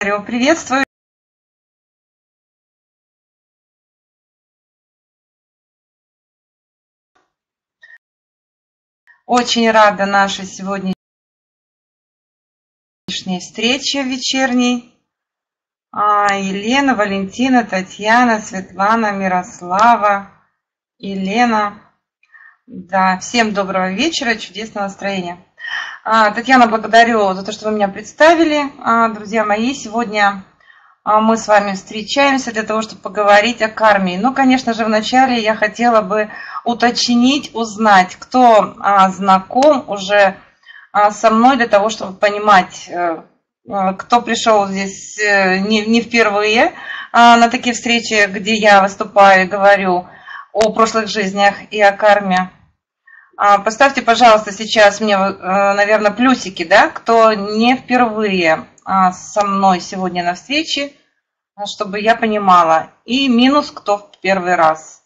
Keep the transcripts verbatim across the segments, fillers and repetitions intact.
Приветствую. Очень рада нашей сегодняшней встрече вечерней. А, Елена, Валентина, Татьяна, Светлана, Мирослава, Елена. Да, всем доброго вечера, чудесного настроения. А, Татьяна, благодарю за то, что вы меня представили. А, друзья мои, сегодня мы с вами встречаемся для того, чтобы поговорить о карме. Ну, конечно же, вначале я хотела бы уточнить, узнать, кто а, знаком уже а, со мной, для того, чтобы понимать, а, кто пришел здесь не, не впервые а, на такие встречи, где я выступаю и говорю о прошлых жизнях и о карме. А, поставьте, пожалуйста, сейчас мне, наверное, плюсики, да, кто не впервые со мной сегодня на встрече, чтобы я понимала. И минус, кто в первый раз.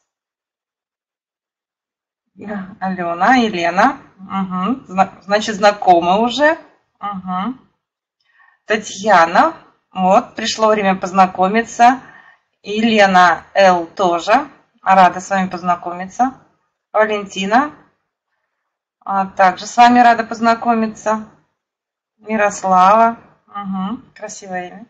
Алена, Елена. Угу. Значит, знакомы уже. Угу. Татьяна. Вот, пришло время познакомиться. Елена Л. тоже. Рада с вами познакомиться. Валентина. А также с вами рада познакомиться. Мирослава. Угу. Красивое имя.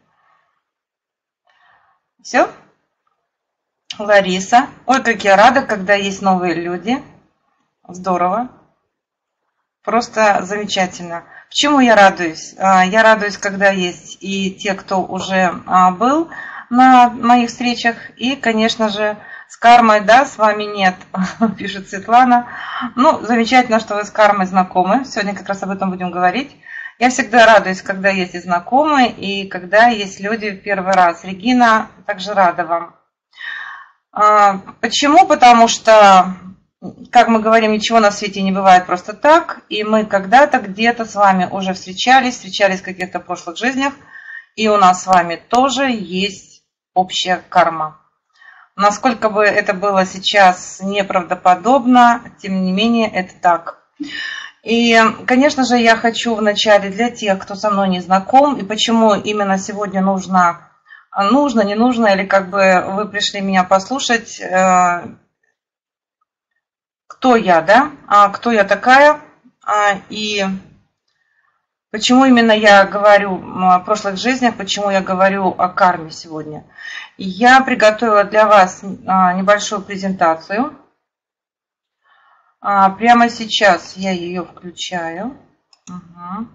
Все? Лариса. Ой, как я рада, когда есть новые люди. Здорово. Просто замечательно. Почему я радуюсь? Я радуюсь, когда есть и те, кто уже был на моих встречах. И, конечно же, с кармой, да, с вами нет, пишет Светлана. Ну, замечательно, что вы с кармой знакомы. Сегодня как раз об этом будем говорить. Я всегда радуюсь, когда есть и знакомые, и когда есть люди в первый раз. Регина, также рада вам. Почему? Потому что, как мы говорим, ничего на свете не бывает просто так. И мы когда-то где-то с вами уже встречались, встречались в каких-то прошлых жизнях. И у нас с вами тоже есть общая карма. Насколько бы это было сейчас неправдоподобно, тем не менее это так. И, конечно же, я хочу вначале для тех, кто со мной не знаком, и почему именно сегодня нужно, нужно, не нужно, или как бы вы пришли меня послушать, кто я, да, кто я такая, и почему именно я говорю о прошлых жизнях, почему я говорю о карме сегодня. Я приготовила для вас небольшую презентацию. Прямо сейчас я ее включаю. Угу.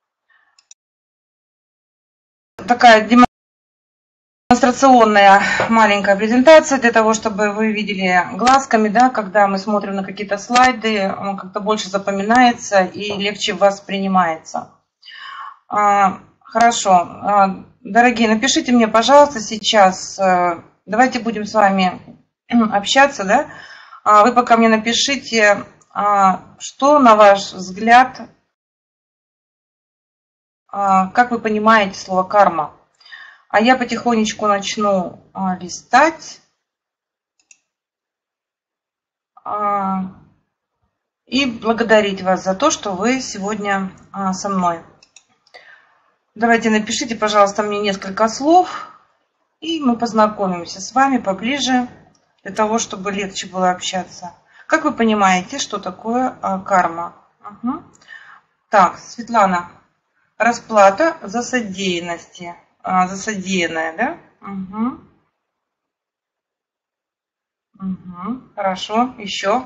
Такая демонстрационная маленькая презентация для того, чтобы вы видели глазками, да, когда мы смотрим на какие-то слайды, он как-то больше запоминается и легче воспринимается. Хорошо. Дорогие, напишите мне, пожалуйста, сейчас, давайте будем с вами общаться, да? Вы пока мне напишите, что, на ваш взгляд, как вы понимаете слово карма. А я потихонечку начну листать. И благодарить вас за то, что вы сегодня со мной. Давайте напишите, пожалуйста, мне несколько слов, и мы познакомимся с вами поближе, для того, чтобы легче было общаться. Как вы понимаете, что такое а, карма? Угу. Так, Светлана, расплата за содеянности, а, за содеянное, да? Угу. Угу. Хорошо, еще.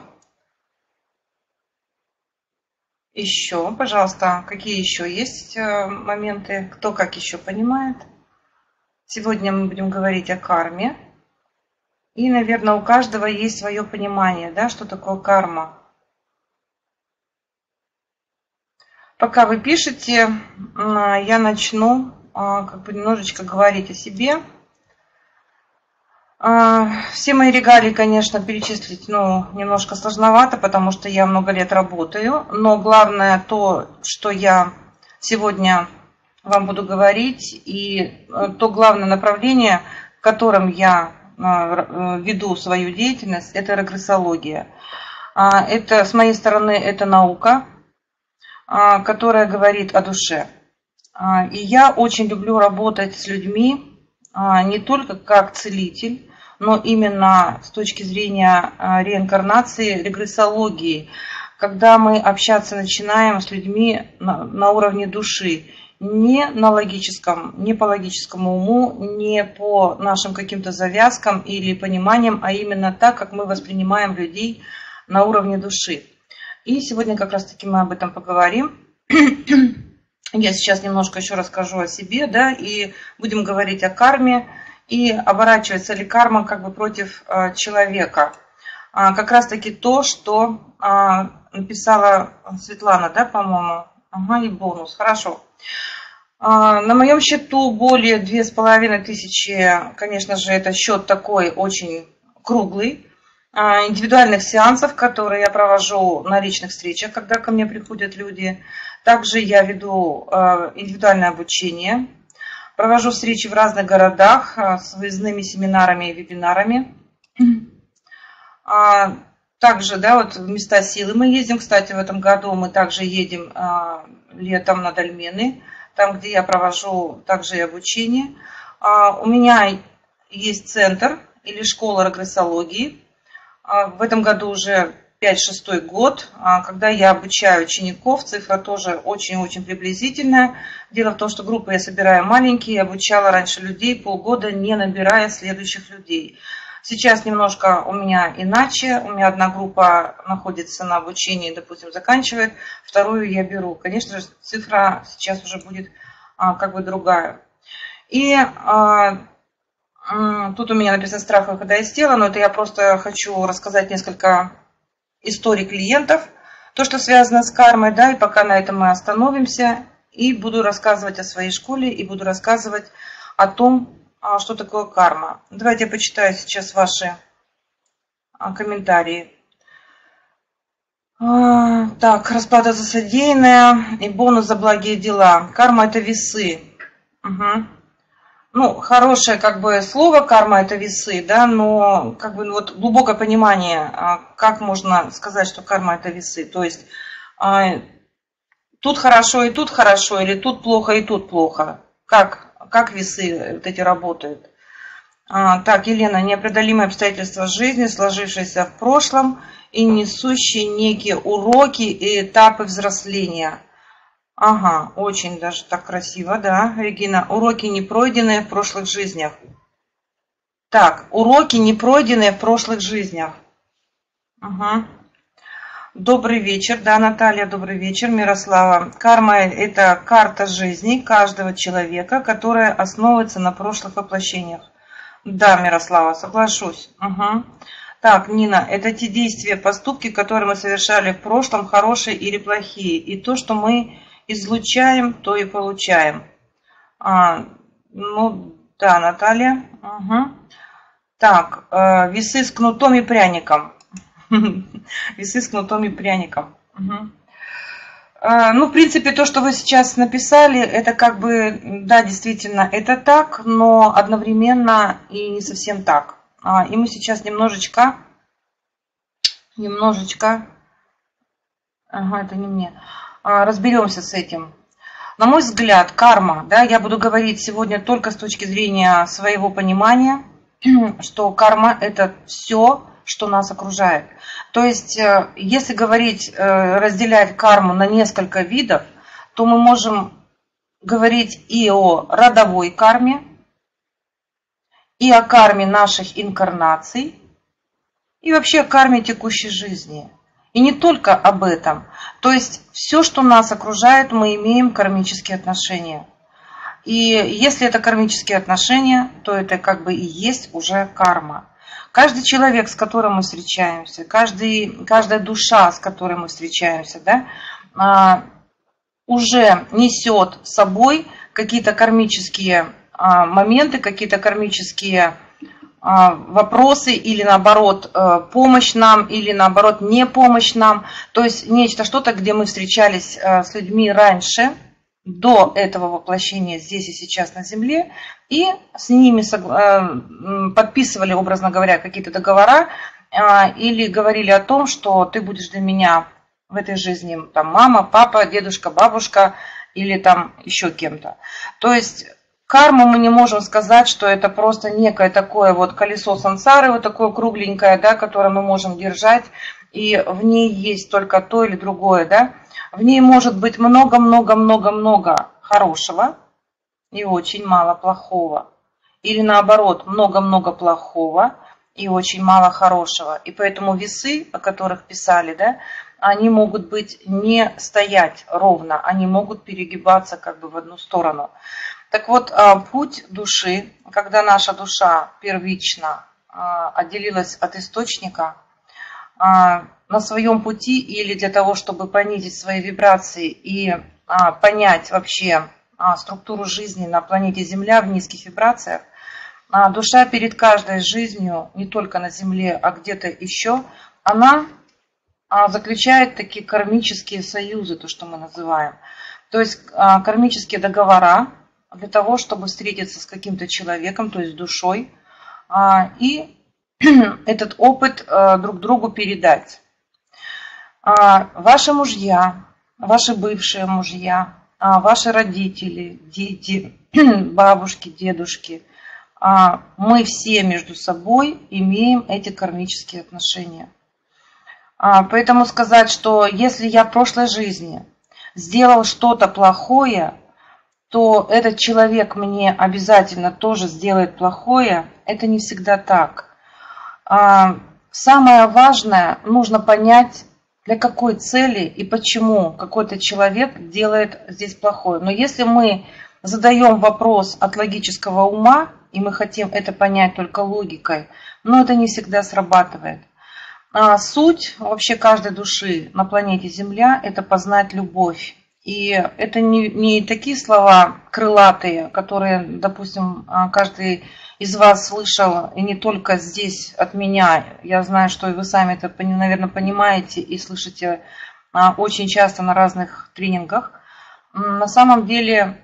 Еще, пожалуйста, какие еще есть моменты, кто как еще понимает. Сегодня мы будем говорить о карме. И, наверное, у каждого есть свое понимание, да, что такое карма. Пока вы пишете, я начну как бы немножечко говорить о себе. Все мои регалии, конечно, перечислить, ну, немножко сложновато, потому что я много лет работаю. Но главное то, что я сегодня вам буду говорить, и то главное направление, в котором я веду свою деятельность, это регрессология. Это, с моей стороны, это наука, которая говорит о душе. И я очень люблю работать с людьми не только как целитель, но именно с точки зрения реинкарнации, регрессологии, когда мы общаться начинаем с людьми на, на уровне души, не на логическом, не по логическому уму, не по нашим каким-то завязкам или пониманиям, а именно так, как мы воспринимаем людей на уровне души. И сегодня как раз-таки мы об этом поговорим. Я сейчас немножко еще расскажу о себе, да, и будем говорить о карме, и оборачивается ли карма как бы против э, человека. А, как раз-таки то, что а, написала Светлана, да, по-моему. Ага, и бонус, хорошо. А, на моем счету более две с половиной тысячи, конечно же, это счет такой очень круглый, а, индивидуальных сеансов, которые я провожу на личных встречах, когда ко мне приходят люди. Также я веду а, индивидуальное обучение, провожу встречи в разных городах а, с выездными семинарами и вебинарами. А, также, да, вот в места силы мы ездим. Кстати, в этом году мы также едем а, летом на Дольмены, там, где я провожу также и обучение. А, у меня есть центр или школа регрессологии. А, в этом году уже пятый-шестой год, а, когда я обучаю учеников. Цифра тоже очень-очень приблизительная. Дело в том, что группы я собираю маленькие, обучала раньше людей полгода, не набирая следующих людей. Сейчас немножко у меня иначе. У меня одна группа находится на обучении, допустим, заканчивает, вторую я беру. Конечно же, цифра сейчас уже будет а, как бы другая. И а, тут у меня написано «Страх выхода из тела», но это я просто хочу рассказать несколько историй клиентов, то, что связано с кармой, да, и пока на этом мы остановимся. И буду рассказывать о своей школе, и буду рассказывать о том, что такое карма. Давайте я почитаю сейчас ваши комментарии. Так, расплата за содеянное и бонус за благие дела. Карма – это весы. Угу. Ну, хорошее как бы слово карма – это весы, да, но как бы вот глубокое понимание, как можно сказать, что карма – это весы. То есть тут хорошо и тут хорошо, или тут плохо и тут плохо. Как? Как весы вот эти работают. А, так, Елена, непреодолимые обстоятельства жизни, сложившиеся в прошлом и несущие некие уроки и этапы взросления. Ага, очень даже так красиво, да, Регина. Уроки, не пройденные в прошлых жизнях. Так, уроки, не пройденные в прошлых жизнях. Ага. Добрый вечер, да, Наталья, добрый вечер, Мирослава. Карма – это карта жизни каждого человека, которая основывается на прошлых воплощениях. Да, Мирослава, соглашусь. Угу. Так, Нина, это те действия, поступки, которые мы совершали в прошлом, хорошие или плохие. И то, что мы излучаем, то и получаем. А, ну, да, Наталья. Угу. Так, э, весы с кнутом и пряником. Весы с кнутом и пряником. Угу. А, ну, в принципе, то, что вы сейчас написали, это как бы, да, действительно, это так, но одновременно и не совсем так. А, и мы сейчас немножечко, немножечко, ага, это не мне, а, разберемся с этим. На мой взгляд, карма, да, я буду говорить сегодня только с точки зрения своего понимания, что карма – это все, что нас окружает. То есть, если говорить, разделять карму на несколько видов, то мы можем говорить и о родовой карме, и о карме наших инкарнаций, и вообще о карме текущей жизни. И не только об этом. То есть, все, что нас окружает, мы имеем кармические отношения. И если это кармические отношения, то это как бы и есть уже карма. Каждый человек, с которым мы встречаемся, каждый, каждая душа, с которой мы встречаемся, да, уже несет с собой какие-то кармические моменты, какие-то кармические вопросы или наоборот помощь нам, или наоборот не помощь нам. То есть нечто, что-то, где мы встречались с людьми раньше, до этого воплощения здесь и сейчас на Земле, и с ними подписывали, образно говоря, какие-то договора, или говорили о том, что ты будешь для меня в этой жизни там, мама, папа, дедушка, бабушка, или там еще кем-то. То есть карму мы не можем сказать, что это просто некое такое вот колесо сансары, вот такое кругленькое, да, которое мы можем держать, и в ней есть только то или другое, да. В ней может быть много-много-много-много хорошего и очень мало плохого. Или наоборот, много-много плохого и очень мало хорошего. И поэтому весы, о которых писали, да, они могут быть не стоять ровно, они могут перегибаться как бы в одну сторону. Так вот, путь души, когда наша душа первично отделилась от источника, на своем пути или для того, чтобы понизить свои вибрации и понять вообще структуру жизни на планете Земля в низких вибрациях, душа перед каждой жизнью, не только на Земле, а где-то еще, она заключает такие кармические союзы, то, что мы называем. То есть кармические договора для того, чтобы встретиться с каким-то человеком, то есть душой, и этот опыт друг другу передать. Ваши мужья, ваши бывшие мужья, ваши родители, дети, бабушки, дедушки, мы все между собой имеем эти кармические отношения. Поэтому сказать, что если я в прошлой жизни сделал что-то плохое, то этот человек мне обязательно тоже сделает плохое, это не всегда так. Самое важное, нужно понять, для какой цели и почему какой-то человек делает здесь плохое. Но если мы задаем вопрос от логического ума, и мы хотим это понять только логикой, но это не всегда срабатывает. А суть вообще каждой души на планете Земля – это познать любовь. И это не, не такие слова крылатые, которые, допустим, каждый из вас слышал, и не только здесь от меня. Я знаю, что и вы сами это, наверное, понимаете и слышите очень часто на разных тренингах. На самом деле,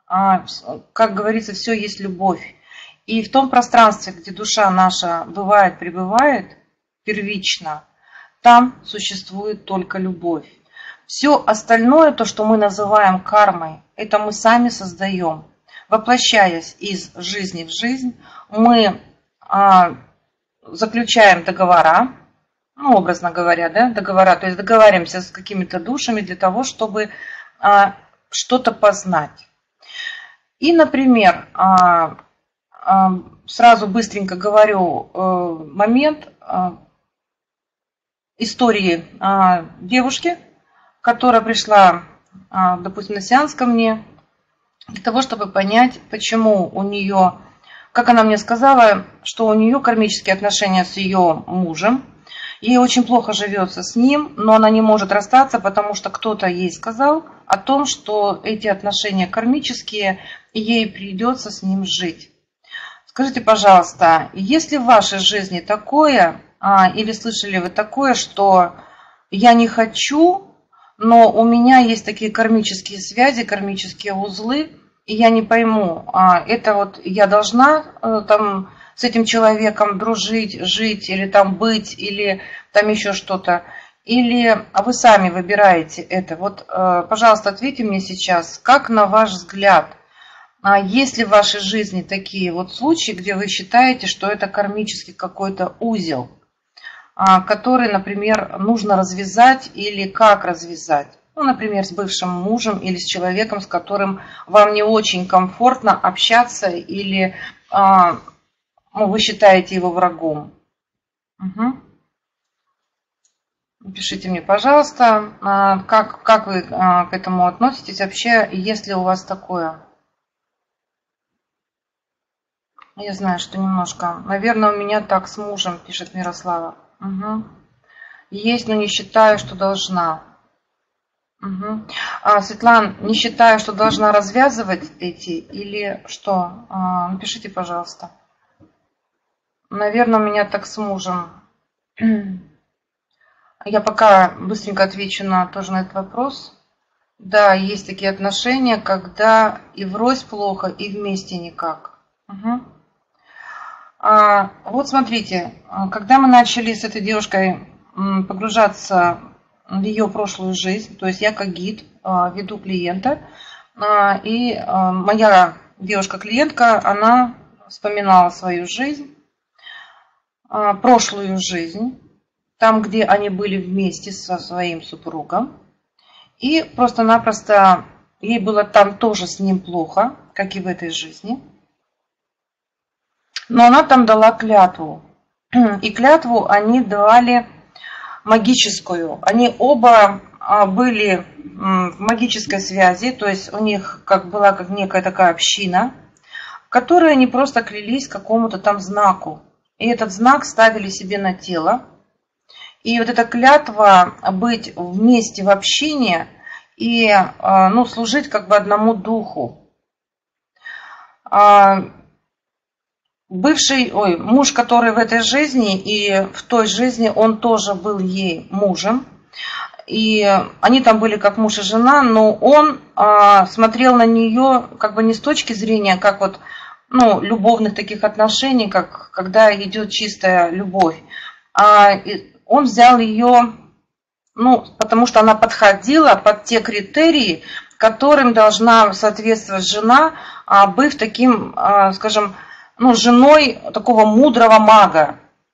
как говорится, все есть любовь. И в том пространстве, где душа наша бывает, пребывает первично, там существует только любовь. Все остальное, то, что мы называем кармой, это мы сами создаем. Воплощаясь из жизни в жизнь, мы а, заключаем договора, ну, образно говоря, да, договора, то есть договариваемся с какими-то душами для того, чтобы а, что-то познать. И, например, а, а, сразу быстренько говорю а, момент а, истории а, девушки, которая пришла, допустим, на сеанс ко мне, для того, чтобы понять, почему у нее, как она мне сказала, что у нее кармические отношения с ее мужем, ей очень плохо живется с ним, но она не может расстаться, потому что кто-то ей сказал о том, что эти отношения кармические, и ей придется с ним жить. Скажите, пожалуйста, есть ли в вашей жизни такое, или слышали вы такое, что я не хочу, но у меня есть такие кармические связи, кармические узлы, и я не пойму, это вот я должна там с этим человеком дружить, жить, или там быть, или там еще что-то, или вы сами выбираете это. Вот, пожалуйста, ответьте мне сейчас, как на ваш взгляд, есть ли в вашей жизни такие вот случаи, где вы считаете, что это кармический какой-то узел, который, например, нужно развязать или как развязать. Ну, например, с бывшим мужем или с человеком, с которым вам не очень комфортно общаться или а, ну, вы считаете его врагом. Угу. Напишите мне, пожалуйста, а, как, как вы а, к этому относитесь вообще, есть ли у вас такое. Я знаю, что немножко. Наверное, у меня так с мужем, пишет Мирослава. Угу. Есть, но не считаю, что должна. Угу. А, Светлана, не считаю, что должна развязывать эти или что? А, напишите, пожалуйста. Наверное, у меня так с мужем. Я пока быстренько отвечу на, тоже на этот вопрос. Да, есть такие отношения, когда и врозь плохо, и вместе никак. Угу. А, вот смотрите, когда мы начали с этой девушкой погружаться в ее прошлую жизнь, то есть я как гид веду клиента, И моя девушка-клиентка, она вспоминала свою жизнь, прошлую жизнь, там, где они были вместе со своим супругом. И просто-напросто ей было там тоже с ним плохо, как и в этой жизни. Но она там дала клятву. И клятву они давали магическую. Они оба были в магической связи, то есть у них как была как некая такая община, в которой они просто клялись какому-то там знаку. И этот знак ставили себе на тело. И вот эта клятва быть вместе в общине и ну, служить как бы одному духу. Бывший, ой, муж, который в этой жизни и в той жизни, он тоже был ей мужем. И они там были как муж и жена, но он а, смотрел на нее как бы не с точки зрения, как вот, ну, любовных таких отношений, как когда идет чистая любовь. А он взял ее, ну, потому что она подходила под те критерии, которым должна соответствовать жена, а, быв таким, а, скажем, ну, женой такого мудрого мага.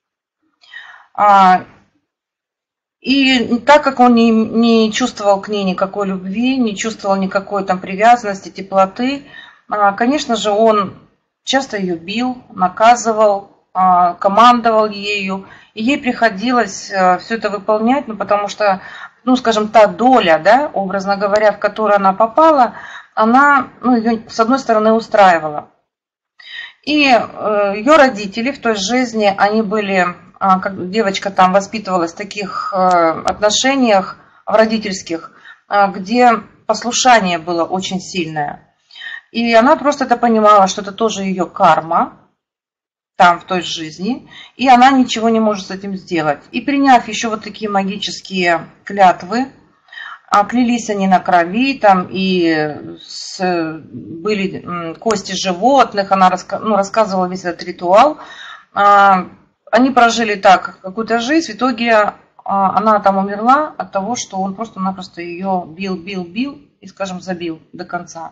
И так как он не, не чувствовал к ней никакой любви, не чувствовал никакой там привязанности, теплоты, конечно же, он часто ее бил, наказывал, командовал ею. И ей приходилось все это выполнять, ну, потому что, ну, скажем, та доля, да, образно говоря, в которую она попала, она, ну, ее, с одной стороны, устраивала. И ее родители в той жизни, они были, как девочка там воспитывалась в таких отношениях, в родительских, где послушание было очень сильное. И она просто это понимала, что это тоже ее карма, там, в той жизни, и она ничего не может с этим сделать. И приняв еще вот такие магические клятвы, клялись они на крови, там и с, были кости животных, она раска, ну, рассказывала весь этот ритуал. Они прожили так какую-то жизнь, в итоге она там умерла от того, что он просто-напросто ее бил, бил, бил и, скажем, забил до конца.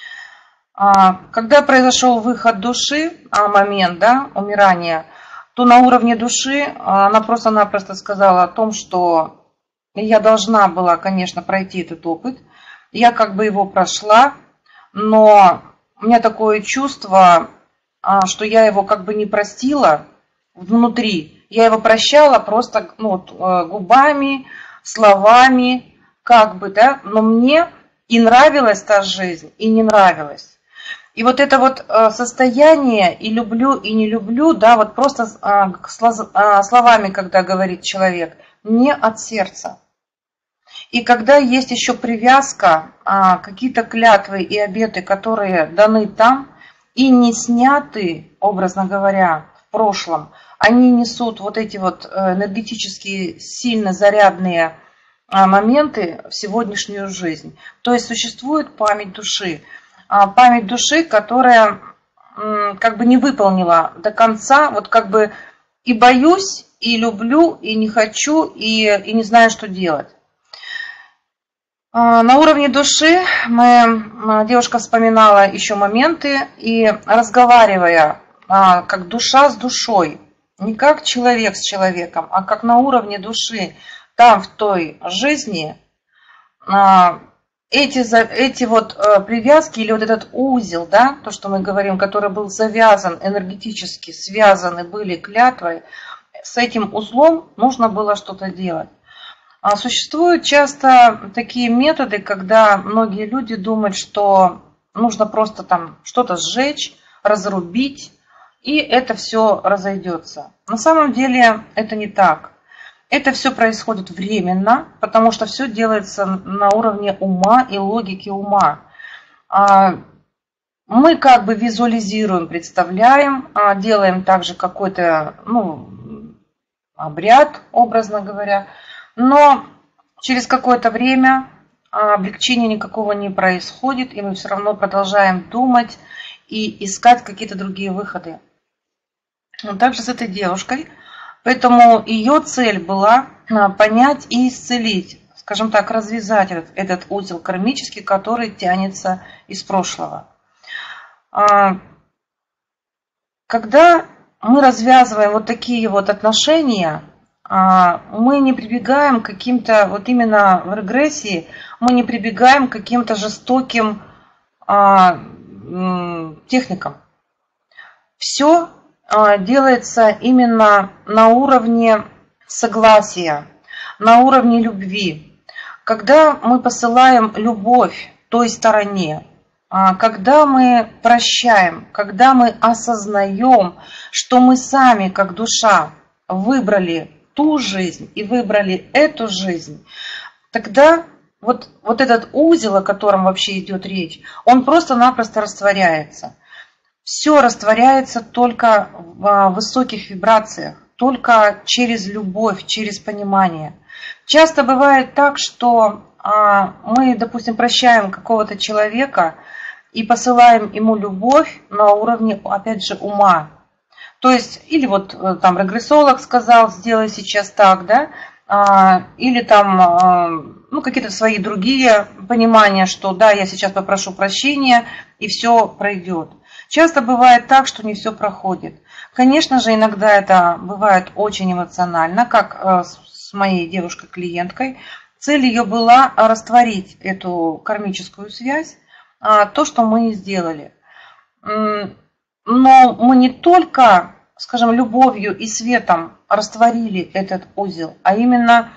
Когда произошел выход души, момент, да, умирания, то на уровне души она просто-напросто сказала о том, что я должна была, конечно, пройти этот опыт. Я как бы его прошла, но у меня такое чувство, что я его как бы не простила внутри. Я его прощала просто, ну, вот, губами, словами, как бы, да, но мне и нравилась та жизнь, и не нравилась. И вот это вот состояние и люблю, и не люблю, да, вот просто словами, когда говорит человек, не от сердца. И когда есть еще привязка, какие-то клятвы и обеты, которые даны там и не сняты, образно говоря, в прошлом, они несут вот эти вот энергетические сильно зарядные моменты в сегодняшнюю жизнь. То есть существует память души. Память души, которая как бы не выполнила до конца, вот как бы и боюсь, и люблю, и не хочу, и, и не знаю, что делать. На уровне души мы, девушка вспоминала еще моменты, и разговаривая как душа с душой, не как человек с человеком, а как на уровне души, там в той жизни, эти, эти вот привязки или вот этот узел, да, то, что мы говорим, который был завязан энергетически, связаны были клятвой, с этим узлом нужно было что-то делать. А существуют часто такие методы, когда многие люди думают, что нужно просто там что-то сжечь, разрубить, и это все разойдется. На самом деле это не так. Это все происходит временно, потому что все делается на уровне ума и логики ума. Мы как бы визуализируем, представляем, делаем также какой-то, ну, обряд, образно говоря, но через какое-то время облегчения никакого не происходит, и мы все равно продолжаем думать и искать какие-то другие выходы. Также с этой девушкой. Поэтому ее цель была понять и исцелить, скажем так, развязать этот, этот узел кармический, который тянется из прошлого. Когда мы развязываем вот такие вот отношения, мы не прибегаем к каким-то, вот именно в регрессии, мы не прибегаем к каким-то жестоким техникам. Все делается именно на уровне согласия, на уровне любви. Когда мы посылаем любовь той стороне, когда мы прощаем, когда мы осознаем, что мы сами, как душа, выбрали ту жизнь и выбрали эту жизнь, тогда вот, вот этот узел, о котором вообще идет речь, он просто-напросто растворяется. Все растворяется только в высоких вибрациях, только через любовь, через понимание. Часто бывает так, что мы, допустим, прощаем какого-то человека и посылаем ему любовь на уровне, опять же, ума. То есть, или вот там регрессолог сказал, сделай сейчас так, да, или там, ну, какие-то свои другие понимания, что да, я сейчас попрошу прощения, и все пройдет. Часто бывает так, что не все проходит. Конечно же, иногда это бывает очень эмоционально, как с моей девушкой-клиенткой. Цель ее была растворить эту кармическую связь, то, что мы сделали. Но мы не только, скажем, любовью и светом растворили этот узел, а именно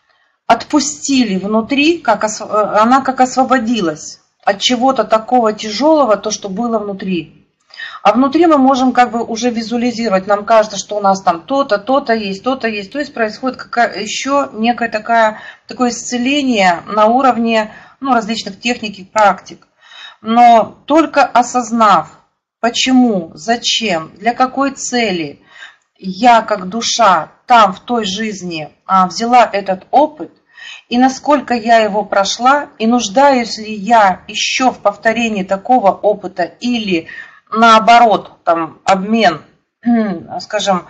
отпустили внутри, как она как освободилась от чего-то такого тяжелого, то, что было внутри. А внутри мы можем как бы уже визуализировать. Нам кажется, что у нас там то-то, то-то есть, то-то есть. То есть происходит какая, еще некое такая, такое исцеление на уровне ну, различных техник и практик. Но только осознав, почему, зачем, для какой цели я как душа там в той жизни взяла этот опыт, и насколько я его прошла, и нуждаюсь ли я еще в повторении такого опыта или наоборот, там, обмен, скажем,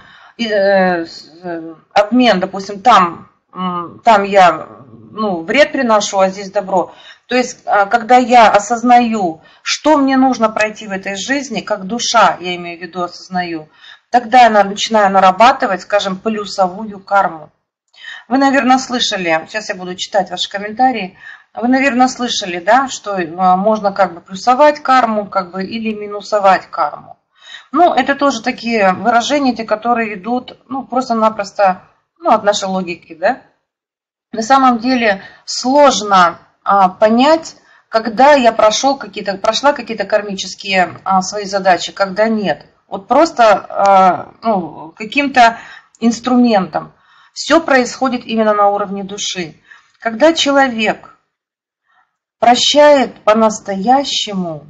обмен, допустим, там, там я ну, вред приношу, а здесь добро. То есть, когда я осознаю, что мне нужно пройти в этой жизни, как душа, я имею в виду, осознаю, тогда я начинаю нарабатывать, скажем, плюсовую карму. Вы, наверное, слышали, сейчас я буду читать ваши комментарии, вы, наверное, слышали, да, что можно как бы плюсовать карму, как бы, или минусовать карму. Ну, это тоже такие выражения, те, которые идут, ну, просто-напросто, ну, от нашей логики, да. На самом деле сложно а, понять, когда я прошел какие-то, прошла какие-то кармические а, свои задачи, когда нет. Вот просто а, ну, каким-то инструментом. Все происходит именно на уровне души. Когда человек прощает по-настоящему,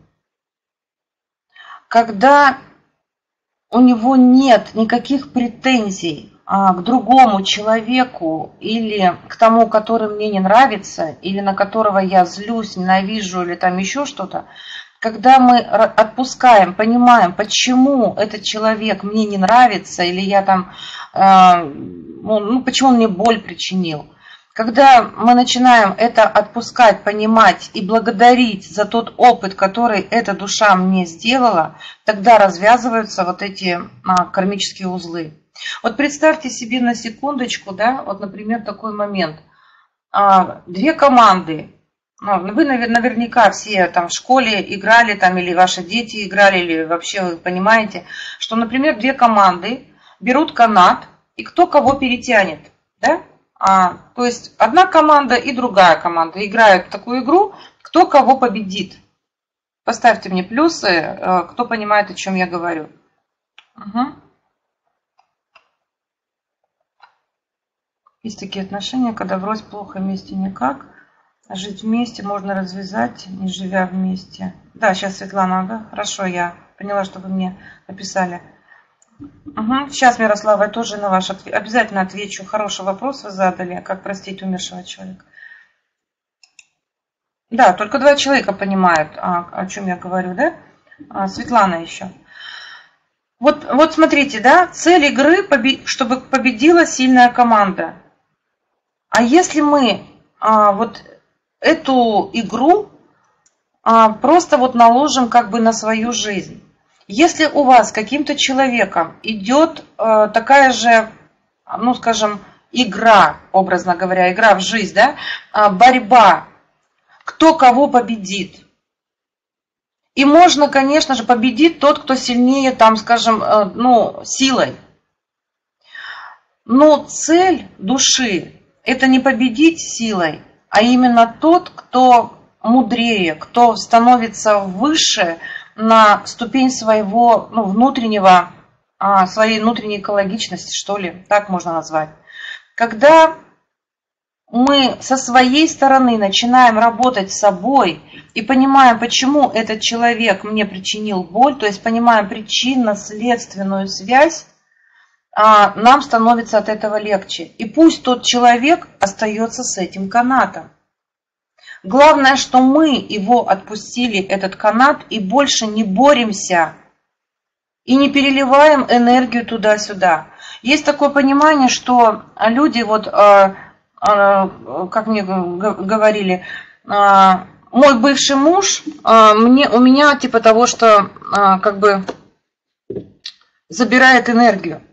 когда у него нет никаких претензий а, к другому человеку или к тому, который мне не нравится, или на которого я злюсь, ненавижу, или там еще что-то, когда мы отпускаем, понимаем, почему этот человек мне не нравится, или я там, э, ну, почему он мне боль причинил, когда мы начинаем это отпускать, понимать и благодарить за тот опыт, который эта душа мне сделала, тогда развязываются вот эти а, кармические узлы. Вот представьте себе на секундочку, да, вот, например, такой момент. А, две команды. Ну, вы наверняка все там в школе играли, там, или ваши дети играли, или вообще вы понимаете, что, например, две команды берут канат, и кто кого перетянет, да? А, то есть одна команда и другая команда играют в такую игру, кто кого победит. Поставьте мне плюсы, кто понимает, о чем я говорю. Угу. Есть такие отношения, когда вроде плохо, вместе никак. Жить вместе можно развязать, не живя вместе. Да, сейчас Светлана, да? Хорошо, я поняла, что вы мне написали. Угу. Сейчас, Мирослава, я тоже на ваш ответ обязательно отвечу. Хороший вопрос вы задали, как простить умершего человека. Да, только два человека понимают, о, о чем я говорю, да? А, Светлана еще. Вот, вот смотрите, да, цель игры, чтобы победила сильная команда. А если мы а, вот эту игру а, просто вот наложим как бы на свою жизнь. Если у вас с каким-то человеком идет а, такая же, ну скажем, игра, образно говоря, игра в жизнь, да, а, борьба, кто кого победит. И можно, конечно же, победить тот, кто сильнее, там, скажем, э, ну, силой. Но цель души – это не победить силой, а именно тот, кто мудрее, кто становится выше на ступень своего, ну, внутреннего, а, своей внутренней экологичности, что ли, так можно назвать. Когда мы со своей стороны начинаем работать с собой и понимаем, почему этот человек мне причинил боль, то есть понимаем причинно-следственную связь, нам становится от этого легче. И пусть тот человек остается с этим канатом. Главное, что мы его отпустили, этот канат, и больше не боремся и не переливаем энергию туда-сюда. Есть такое понимание, что люди, вот, как мне говорили, мой бывший муж, мне, у меня типа того, что как бы забирает энергию.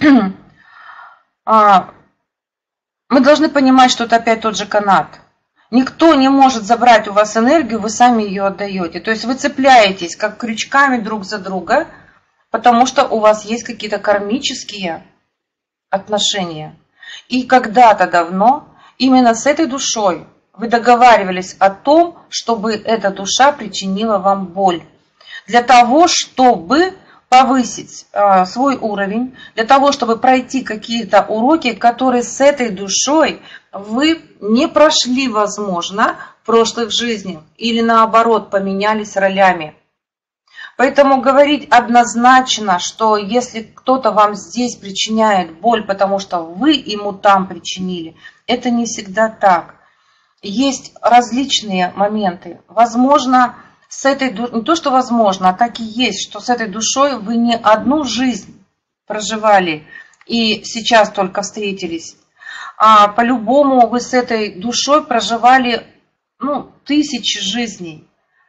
Мы должны понимать, что это опять тот же канат. Никто не может забрать у вас энергию, вы сами ее отдаете. То есть вы цепляетесь как крючками друг за друга, потому что у вас есть какие-то кармические отношения. И когда-то давно именно с этой душой вы договаривались о том, чтобы эта душа причинила вам боль. Для того, чтобы повысить э, свой уровень, для того, чтобы пройти какие-то уроки, которые с этой душой вы не прошли, возможно, в прошлых жизнях, или наоборот, поменялись ролями. Поэтому говорить однозначно, что если кто-то вам здесь причиняет боль, потому что вы ему там причинили, это не всегда так. Есть различные моменты. Возможно, с этой, не то что возможно, а так и есть, что с этой душой вы не одну жизнь проживали и сейчас только встретились, а по-любому вы с этой душой проживали, ну, тысячи жизней.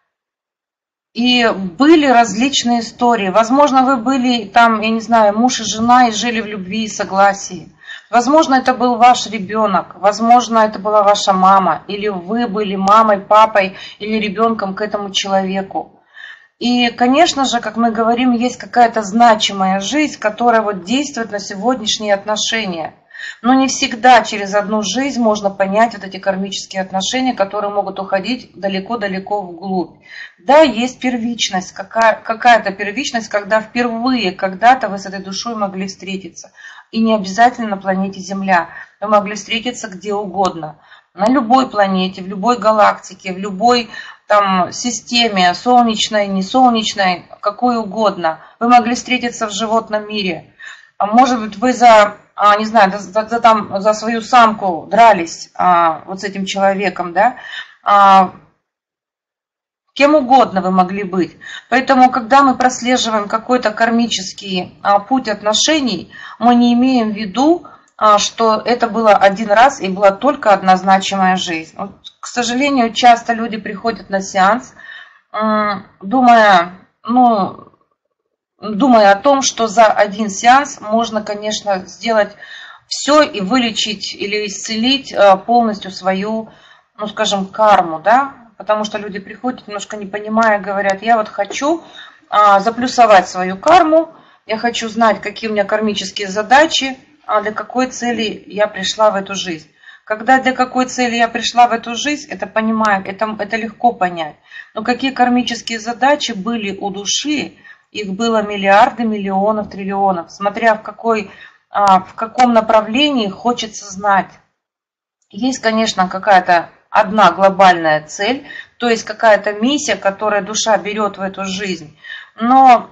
И были различные истории. Возможно, вы были там, я не знаю, муж и жена и жили в любви и согласии. Возможно, это был ваш ребенок, возможно, это была ваша мама, или вы были мамой, папой или ребенком к этому человеку. И, конечно же, как мы говорим, есть какая-то значимая жизнь, которая вот действует на сегодняшние отношения. Но не всегда через одну жизнь можно понять вот эти кармические отношения, которые могут уходить далеко-далеко вглубь. Да, есть первичность, какая-то первичность, когда впервые когда-то вы с этой душой могли встретиться. И не обязательно на планете Земля. Вы могли встретиться где угодно. На любой планете, в любой галактике, в любой там системе, солнечной, не солнечной, какой угодно. Вы могли встретиться в животном мире. А может быть, вы за, а, не знаю, за, за, там, за свою самку дрались а, вот с этим человеком, да? А, кем угодно вы могли быть. Поэтому, когда мы прослеживаем какой-то кармический а, путь отношений, мы не имеем в виду, а, что это было один раз и была только одна значимая жизнь. Вот, к сожалению, часто люди приходят на сеанс, думая, ну, думая о том, что за один сеанс можно, конечно, сделать все и вылечить или исцелить полностью свою, ну, скажем, карму, да? Потому что люди приходят, немножко не понимая, говорят, я вот хочу а, заплюсовать свою карму, я хочу знать, какие у меня кармические задачи, а для какой цели я пришла в эту жизнь. Когда для какой цели я пришла в эту жизнь, это понимаем, это, это легко понять. Но какие кармические задачи были у души, их было миллиарды, миллионов, триллионов, смотря в, какой, а, в каком направлении хочется знать. Есть, конечно, какая-то одна глобальная цель, то есть какая-то миссия, которую душа берет в эту жизнь. Но,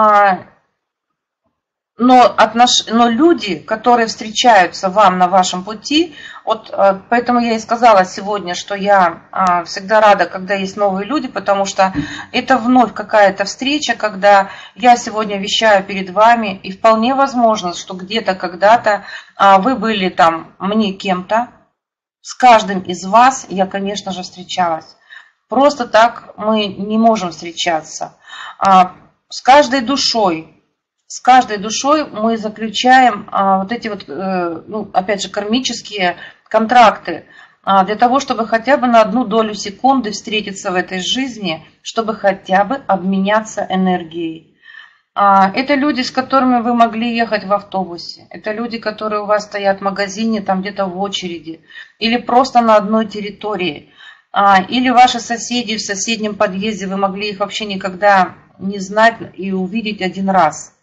но, отнош... но люди, которые встречаются вам на вашем пути, вот поэтому я и сказала сегодня, что я всегда рада, когда есть новые люди, потому что это вновь какая-то встреча, когда я сегодня вещаю перед вами, и вполне возможно, что где-то когда-то вы были там мне кем-то, С каждым из вас я, конечно же, встречалась. Просто так мы не можем встречаться. С каждой душой, с каждой душой мы заключаем вот эти вот, ну, опять же, кармические контракты для того, чтобы хотя бы на одну долю секунды встретиться в этой жизни, чтобы хотя бы обменяться энергией. Это люди, с которыми вы могли ехать в автобусе. Это люди, которые у вас стоят в магазине, там где-то в очереди. Или просто на одной территории. Или ваши соседи в соседнем подъезде, вы могли их вообще никогда не знать и увидеть один раз.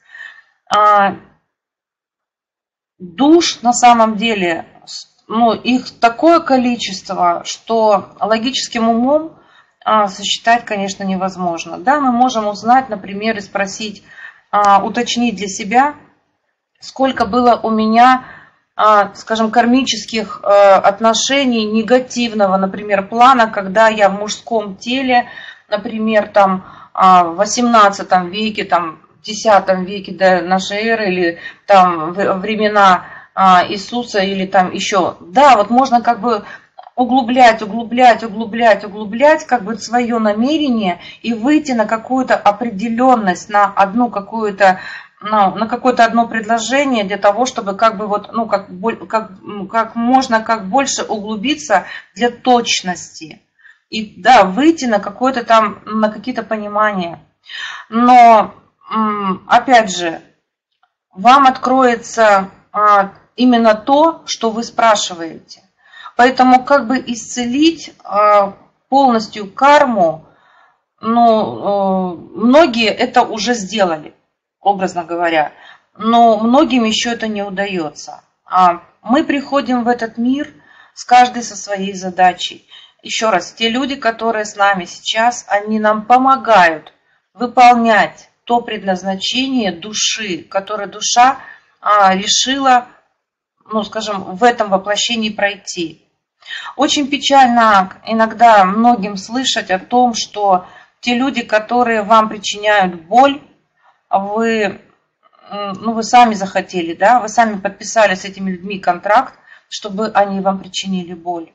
Душ на самом деле, ну, их такое количество, что логическим умом сосчитать, конечно, невозможно. Да, мы можем узнать, например, и спросить, уточнить для себя, сколько было у меня, скажем, кармических отношений негативного, например, плана, когда я в мужском теле, например, там в восемнадцатом веке, там, в десятом веке до нашей эры, или там времена Иисуса, или там еще. Да, вот можно как бы углублять, углублять, углублять, углублять как бы свое намерение и выйти на какую-то определенность, на одну какую-то, ну, на какое-то одно предложение для того, чтобы как бы вот, ну, как, как, как можно как больше углубиться для точности. И да, выйти на какое-то там, на какие-то понимания. Но, опять же, вам откроется именно то, что вы спрашиваете. Поэтому как бы исцелить полностью карму, ну, многие это уже сделали, образно говоря, но многим еще это не удается. Мы приходим в этот мир с каждой со своей задачей. Еще раз, те люди, которые с нами сейчас, они нам помогают выполнять то предназначение души, которое душа решила, ну, скажем, в этом воплощении пройти. Очень печально иногда многим слышать о том, что те люди, которые вам причиняют боль, вы, ну, вы сами захотели, да, вы сами подписали с этими людьми контракт, чтобы они вам причинили боль.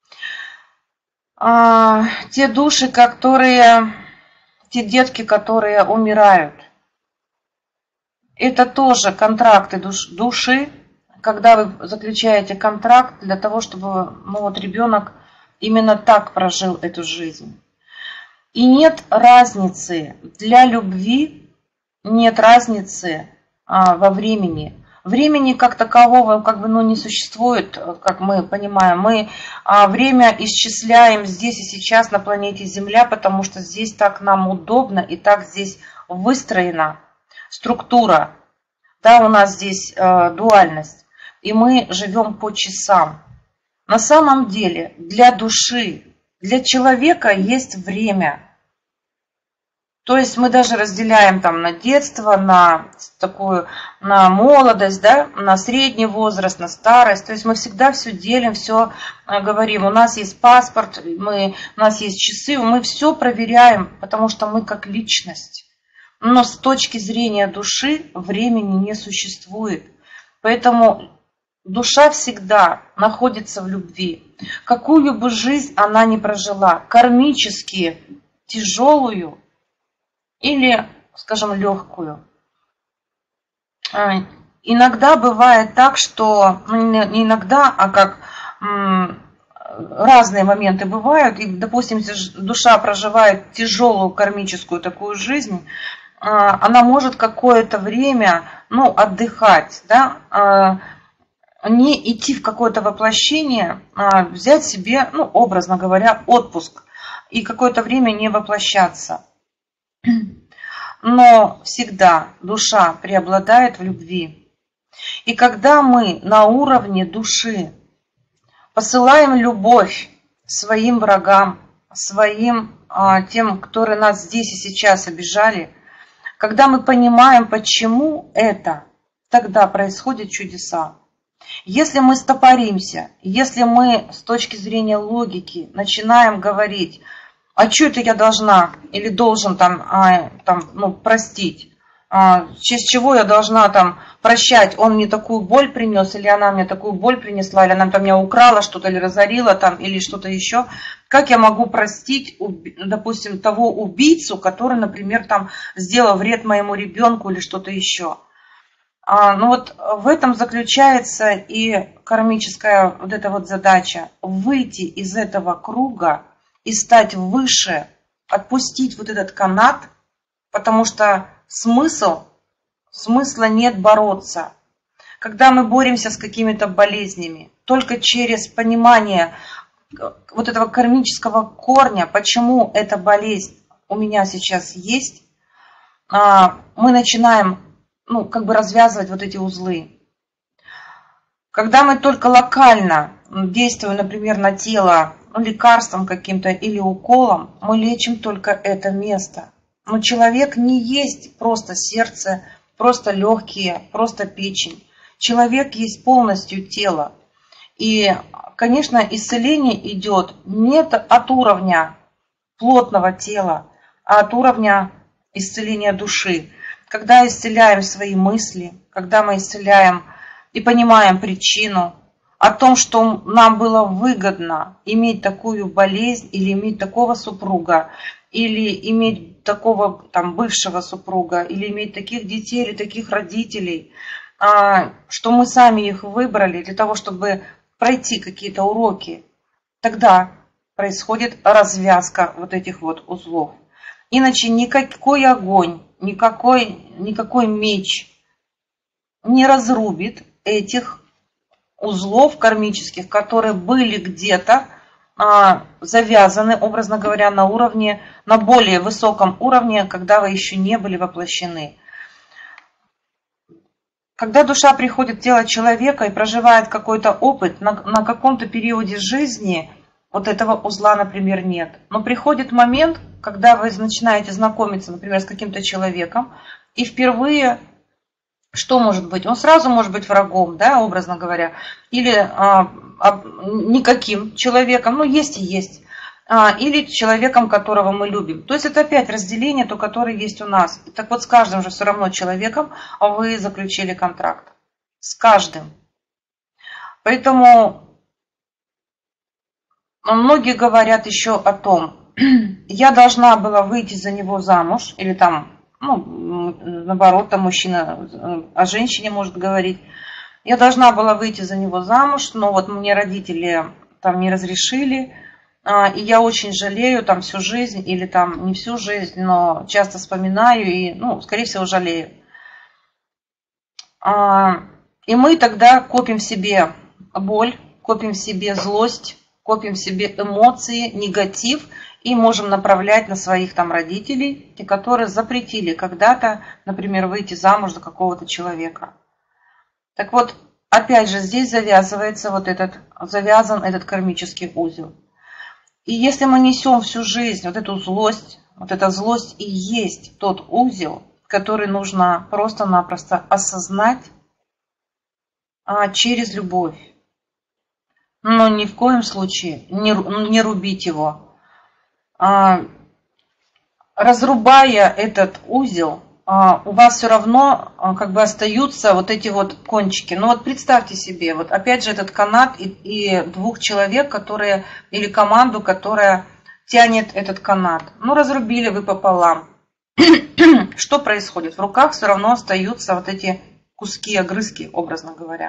А, те души, которые, те детки, которые умирают, это тоже контракты душ, души, когда вы заключаете контракт для того, чтобы, ну, вот ребенок именно так прожил эту жизнь. И нет разницы для любви, нет разницы а, во времени. Времени как такового как бы, ну, не существует, как мы понимаем. Мы а, время исчисляем здесь и сейчас на планете Земля, потому что здесь так нам удобно и так здесь выстроена структура. Да, у нас здесь э, дуальность. И мы живем по часам. На самом деле для души, для человека есть время. То есть мы даже разделяем там на детство, на такую, на молодость, да, на средний возраст, на старость. То есть мы всегда все делим, все говорим. У нас есть паспорт, мы, у нас есть часы, мы все проверяем, потому что мы как личность. Но с точки зрения души времени не существует. Поэтому душа всегда находится в любви. Какую бы жизнь она ни прожила, кармически тяжелую, или, скажем, легкую. Иногда бывает так, что, ну, не иногда, а как разные моменты бывают, и, допустим, душа проживает тяжелую кармическую такую жизнь, она может какое-то время, ну, отдыхать, да, не идти в какое-то воплощение, а взять себе, ну, образно говоря, отпуск и какое-то время не воплощаться. Но всегда душа преобладает в любви. И когда мы на уровне души посылаем любовь своим врагам, своим а, тем, которые нас здесь и сейчас обижали, когда мы понимаем, почему это, тогда происходят чудеса. Если мы стопоримся, если мы с точки зрения логики начинаем говорить, а что это я должна или должен там, а, там, ну, простить, а, в честь чего я должна там прощать, он мне такую боль принес, или она мне такую боль принесла, или она там меня украла что-то, или разорила там, или что-то еще. Как я могу простить, допустим, того убийцу, который, например, там сделал вред моему ребенку или что-то еще? А, ну вот в этом заключается и кармическая вот эта вот задача. Выйти из этого круга и стать выше, отпустить вот этот канат, потому что смысл, смысла нет бороться. Когда мы боремся с какими-то болезнями, только через понимание вот этого кармического корня, почему эта болезнь у меня сейчас есть, мы начинаем, ну, как бы развязывать вот эти узлы. Когда мы только локально действуем, например, на тело, ну, лекарством каким-то или уколом, мы лечим только это место. Но человек не есть просто сердце, просто легкие, просто печень. Человек есть полностью тело. И, конечно, исцеление идет не от уровня плотного тела, а от уровня исцеления души. Когда исцеляем свои мысли, когда мы исцеляем и понимаем причину, о том, что нам было выгодно иметь такую болезнь или иметь такого супруга, или иметь такого там бывшего супруга, или иметь таких детей, или таких родителей, что мы сами их выбрали для того, чтобы пройти какие-то уроки, тогда происходит развязка вот этих вот узлов. Иначе никакой огонь, никакой, никакой меч не разрубит этих узлов кармических, которые были где-то а, завязаны, образно говоря, на уровне, на более высоком уровне, когда вы еще не были воплощены. Когда душа приходит в тело человека и проживает какой-то опыт, на, на каком-то периоде жизни вот этого узла, например, нет. Но приходит момент, когда вы начинаете знакомиться, например, с каким-то человеком, и впервые, что может быть? Он сразу может быть врагом, да, образно говоря, или а, а, никаким человеком, ну есть и есть, а, или человеком, которого мы любим. То есть это опять разделение, то, которое есть у нас. Так вот, с каждым же все равно человеком вы заключили контракт. С каждым. Поэтому многие говорят еще о том, я должна была выйти за него замуж, или там, ну, наоборот, там мужчина о женщине может говорить, я должна была выйти за него замуж, но вот мне родители там не разрешили, и я очень жалею там всю жизнь, или там не всю жизнь, но часто вспоминаю и, ну, скорее всего, жалею. И мы тогда копим в себе боль, копим в себе злость, копим в себе эмоции, негатив, и можем направлять на своих там родителей, те, которые запретили когда-то, например, выйти замуж за какого-то человека. Так вот, опять же, здесь завязывается вот этот, завязан этот кармический узел. И если мы несем всю жизнь вот эту злость, вот эта злость и есть тот узел, который нужно просто-напросто осознать а, через любовь. Но ни в коем случае не, не рубить его. Разрубая этот узел, у вас все равно как бы остаются вот эти вот кончики. Ну вот представьте себе, вот опять же этот канат и, и двух человек, которые, или команду, которая тянет этот канат. Ну разрубили вы пополам. Что происходит? В руках все равно остаются вот эти куски, огрызки, образно говоря.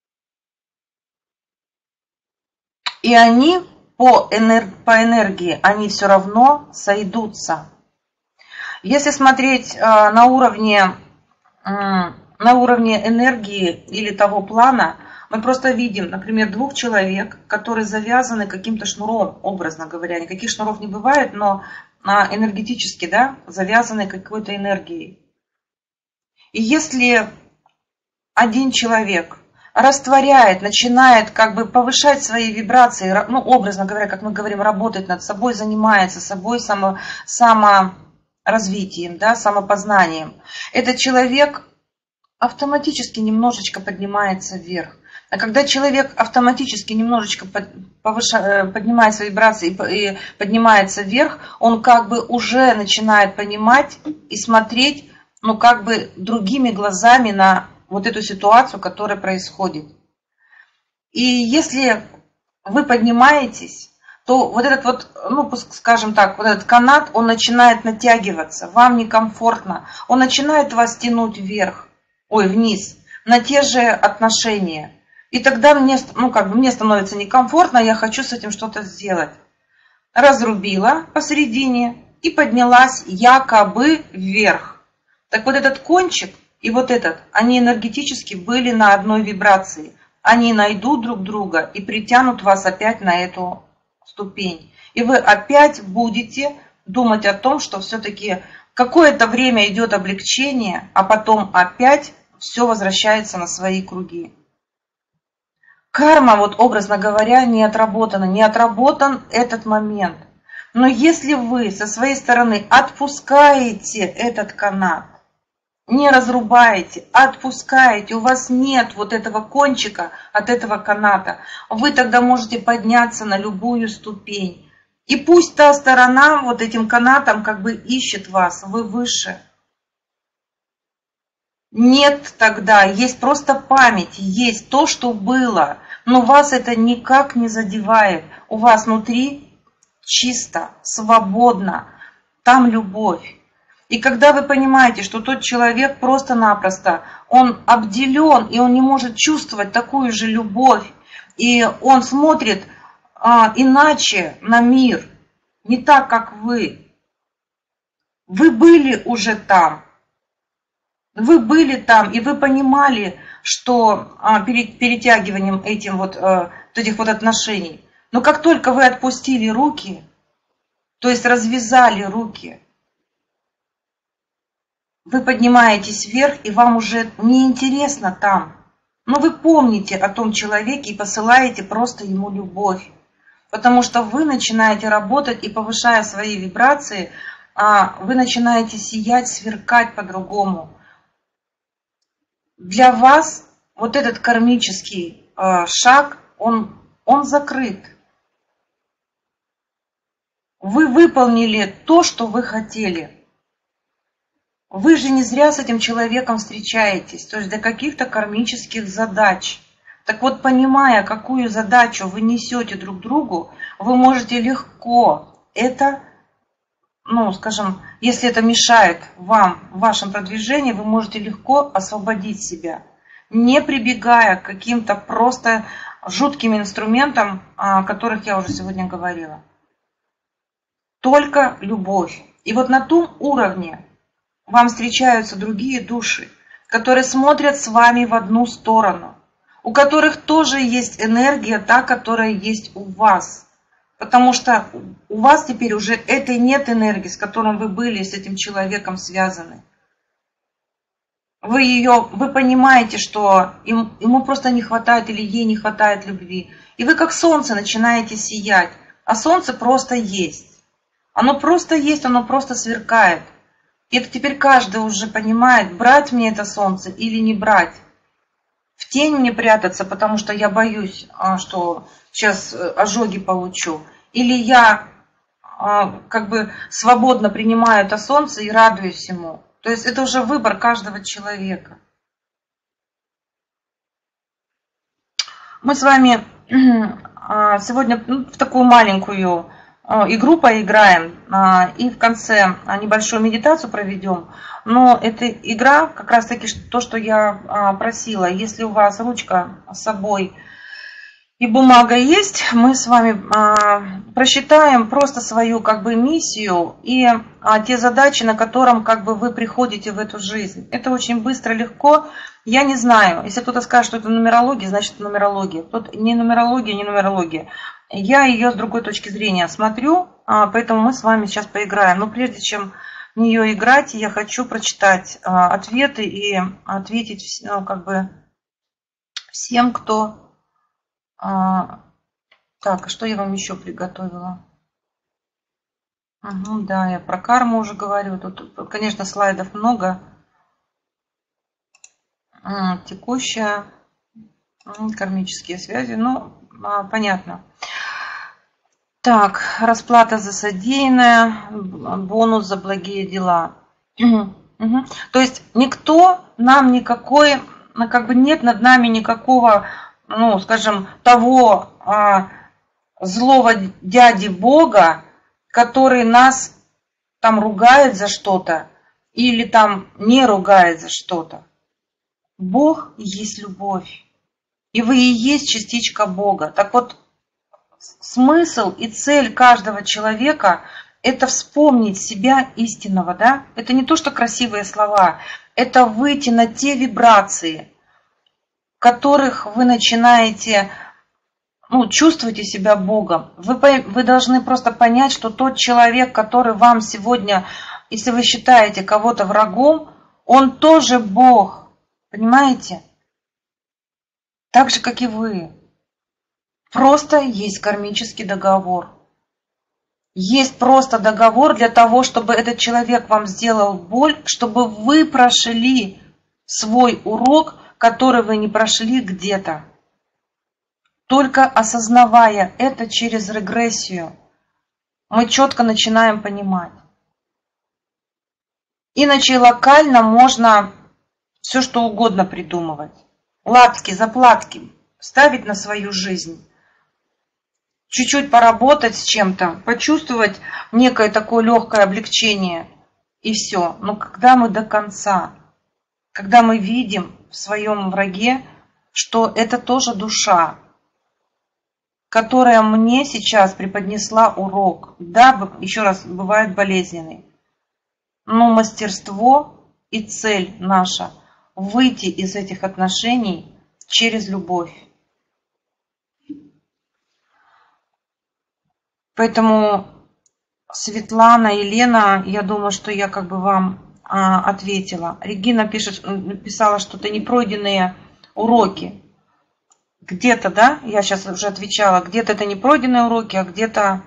И они по, энер... по энергии, они все равно сойдутся. Если смотреть э, на уровне, э, на уровне энергии или того плана, мы просто видим, например, двух человек, которые завязаны каким-то шнуром, образно говоря. Никаких шнуров не бывает, но э, энергетически, да, завязаны какой-то энергией. И если один человек растворяет, начинает как бы повышать свои вибрации, ну, образно говоря, как мы говорим, работает над собой, занимается собой, само, саморазвитием, да, самопознанием, этот человек автоматически немножечко поднимается вверх. А когда человек автоматически немножечко повышает, поднимает свои вибрации и поднимается вверх, он как бы уже начинает понимать и смотреть, ну, как бы другими глазами на вот эту ситуацию, которая происходит. И если вы поднимаетесь, то вот этот вот, ну, скажем так, вот этот канат, он начинает натягиваться, вам некомфортно, он начинает вас тянуть вверх, ой, вниз, на те же отношения. И тогда мне, ну, как бы мне становится некомфортно, я хочу с этим что-то сделать. Разрубила посередине и поднялась якобы вверх. Так вот этот кончик и вот этот, они энергетически были на одной вибрации. Они найдут друг друга и притянут вас опять на эту ступень. И вы опять будете думать о том, что все-таки какое-то время идет облегчение, а потом опять все возвращается на свои круги. Карма, вот образно говоря, не отработана, не отработан этот момент. Но если вы со своей стороны отпускаете этот канат, не разрубаете, отпускаете, у вас нет вот этого кончика от этого каната, вы тогда можете подняться на любую ступень. И пусть та сторона вот этим канатом как бы ищет вас, вы выше. Нет тогда, есть просто память, есть то, что было, но вас это никак не задевает. У вас внутри чисто, свободно, там любовь. И когда вы понимаете, что тот человек просто-напросто, он обделен, и он не может чувствовать такую же любовь, и он смотрит а, иначе на мир, не так, как вы. Вы были уже там. Вы были там, и вы понимали, что а, перед перетягиванием этим вот, а, вот этих вот отношений. Но как только вы отпустили руки, то есть развязали руки, вы поднимаетесь вверх, и вам уже неинтересно там. Но вы помните о том человеке и посылаете просто ему любовь. Потому что вы начинаете работать, и повышая свои вибрации, вы начинаете сиять, сверкать по-другому. Для вас вот этот кармический шаг, он, он закрыт. Вы выполнили то, что вы хотели. Вы же не зря с этим человеком встречаетесь, то есть для каких-то кармических задач. Так вот, понимая, какую задачу вы несете друг другу, вы можете легко это, ну, скажем, если это мешает вам в вашем продвижении, вы можете легко освободить себя, не прибегая к каким-то просто жутким инструментам, о которых я уже сегодня говорила. Только любовь. И вот на том уровне вам встречаются другие души, которые смотрят с вами в одну сторону, у которых тоже есть энергия, та, которая есть у вас. Потому что у вас теперь уже этой нет энергии, с которой вы были с этим человеком связаны. Вы ее, вы понимаете, что им, ему просто не хватает или ей не хватает любви. И вы как солнце начинаете сиять, а солнце просто есть. Оно просто есть, оно просто сверкает. И это теперь каждый уже понимает, брать мне это солнце или не брать. В тень мне прятаться, потому что я боюсь, что сейчас ожоги получу. Или я как бы свободно принимаю это солнце и радуюсь ему. То есть это уже выбор каждого человека. Мы с вами сегодня в такую маленькую игру поиграем и в конце небольшую медитацию проведем. Но эта игра как раз таки то, что я просила. Если у вас ручка с собой и бумага есть, мы с вами просчитаем просто свою как бы миссию и те задачи, на котором как бы вы приходите в эту жизнь. Это очень быстро, легко. Я не знаю, если кто-то скажет, что это нумерология, значит это нумерология. Тут не нумерология, не нумерология. Я ее с другой точки зрения смотрю, поэтому мы с вами сейчас поиграем. Но прежде чем в нее играть, я хочу прочитать ответы и ответить, ну, как бы всем, кто... Так, что я вам еще приготовила? Угу, да, я про карму уже говорю. Тут, конечно, слайдов много. Текущая, кармические связи, ну, понятно. Так, расплата за содеянное, бонус за благие дела. Угу. То есть никто нам никакой ну, как бы нет над нами никакого, ну, скажем, того а, злого дяди Бога, который нас там ругает за что-то или там не ругает за что-то. Бог есть любовь, и вы и есть частичка Бога. Так вот, смысл и цель каждого человека – это вспомнить себя истинного, да? Это не то, что красивые слова, это выйти на те вибрации, в которых вы начинаете, ну, чувствуете себя Богом. Вы, вы должны просто понять, что тот человек, который вам сегодня, если вы считаете кого-то врагом, он тоже Бог, понимаете? Так же, как и вы. Просто есть кармический договор. Есть просто договор для того, чтобы этот человек вам сделал боль, чтобы вы прошли свой урок, который вы не прошли где-то. Только осознавая это через регрессию, мы четко начинаем понимать. Иначе локально можно все что угодно придумывать. Лапки, заплатки ставить на свою жизнь. Чуть-чуть поработать с чем-то, почувствовать некое такое легкое облегчение, и все. Но когда мы до конца, когда мы видим в своем враге, что это тоже душа, которая мне сейчас преподнесла урок, да, еще раз, бывает болезненный, но мастерство и цель наша – выйти из этих отношений через любовь. Поэтому, Светлана, Елена, я думаю, что я как бы вам а, ответила. Регина пишет, написала что-то непройденные уроки. Где-то, да, я сейчас уже отвечала, где-то это непройденные уроки, а где-то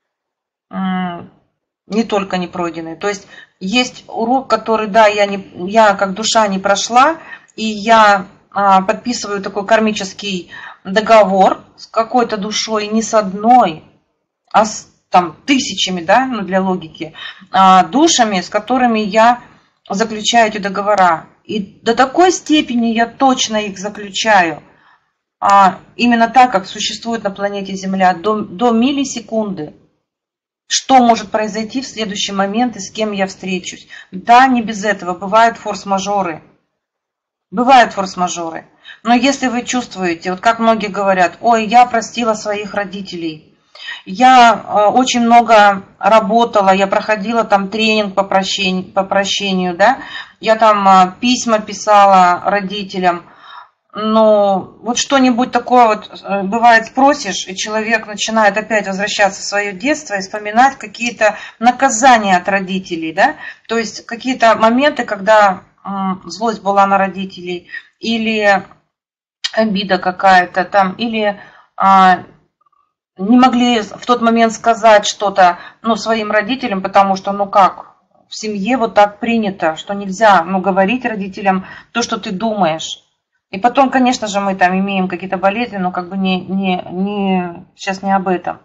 не только непройденные. То есть есть урок, который, да, я, не, я как душа не прошла, и я а, подписываю такой кармический договор с какой-то душой, не с одной, а с там, тысячами, да, ну, для логики, а, душами, с которыми я заключаю эти договора. И до такой степени я точно их заключаю, а, именно так, как существует на планете Земля, до, до миллисекунды. Что может произойти в следующий момент и с кем я встречусь. Да, не без этого. Бывают форс-мажоры. Бывают форс-мажоры. Но если вы чувствуете, вот как многие говорят, ой, я простила своих родителей, я очень много работала, я проходила там тренинг по прощению, по прощению, да, я там письма писала родителям, но вот что-нибудь такое вот бывает спросишь, и человек начинает опять возвращаться в свое детство и вспоминать какие-то наказания от родителей, да, то есть какие-то моменты, когда злость была на родителей, или обида какая-то там, или а, не могли в тот момент сказать что-то, ну, своим родителям, потому что, ну как, в семье вот так принято, что нельзя, ну, говорить родителям то, что ты думаешь. И потом, конечно же, мы там имеем какие-то болезни, но как бы не, не, не, сейчас не об этом.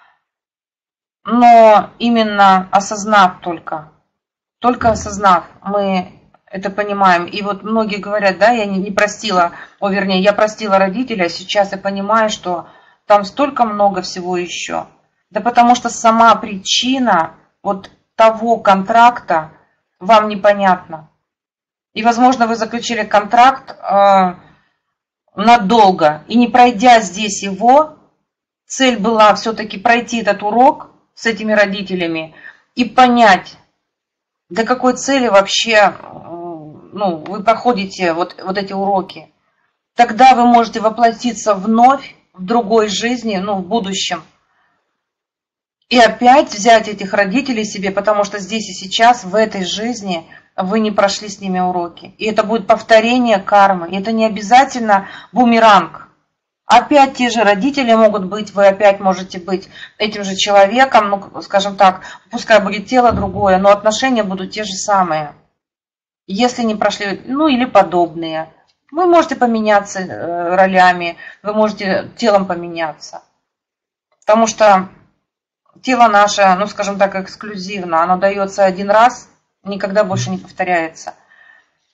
Но именно осознав только, только осознав, мы это понимаем. И вот многие говорят, да, я не, не простила, о, вернее, я простила родителя, а сейчас я понимаю, что там столько много всего еще. Да потому что сама причина вот того контракта вам непонятна. И, возможно, вы заключили контракт э, надолго. И не пройдя здесь его, цель была все-таки пройти этот урок с этими родителями и понять, для какой цели вообще э, ну, вы проходите вот, вот эти уроки. Тогда вы можете воплотиться вновь в другой жизни, ну, в будущем. И опять взять этих родителей себе, потому что здесь и сейчас, в этой жизни, вы не прошли с ними уроки. И это будет повторение кармы. И это не обязательно бумеранг. Опять те же родители могут быть, вы опять можете быть этим же человеком, ну, скажем так, пускай будет тело другое, но отношения будут те же самые. Если не прошли, ну, или подобные. Вы можете поменяться ролями, вы можете телом поменяться. Потому что тело наше, ну, скажем так, эксклюзивно, оно дается один раз, никогда больше не повторяется.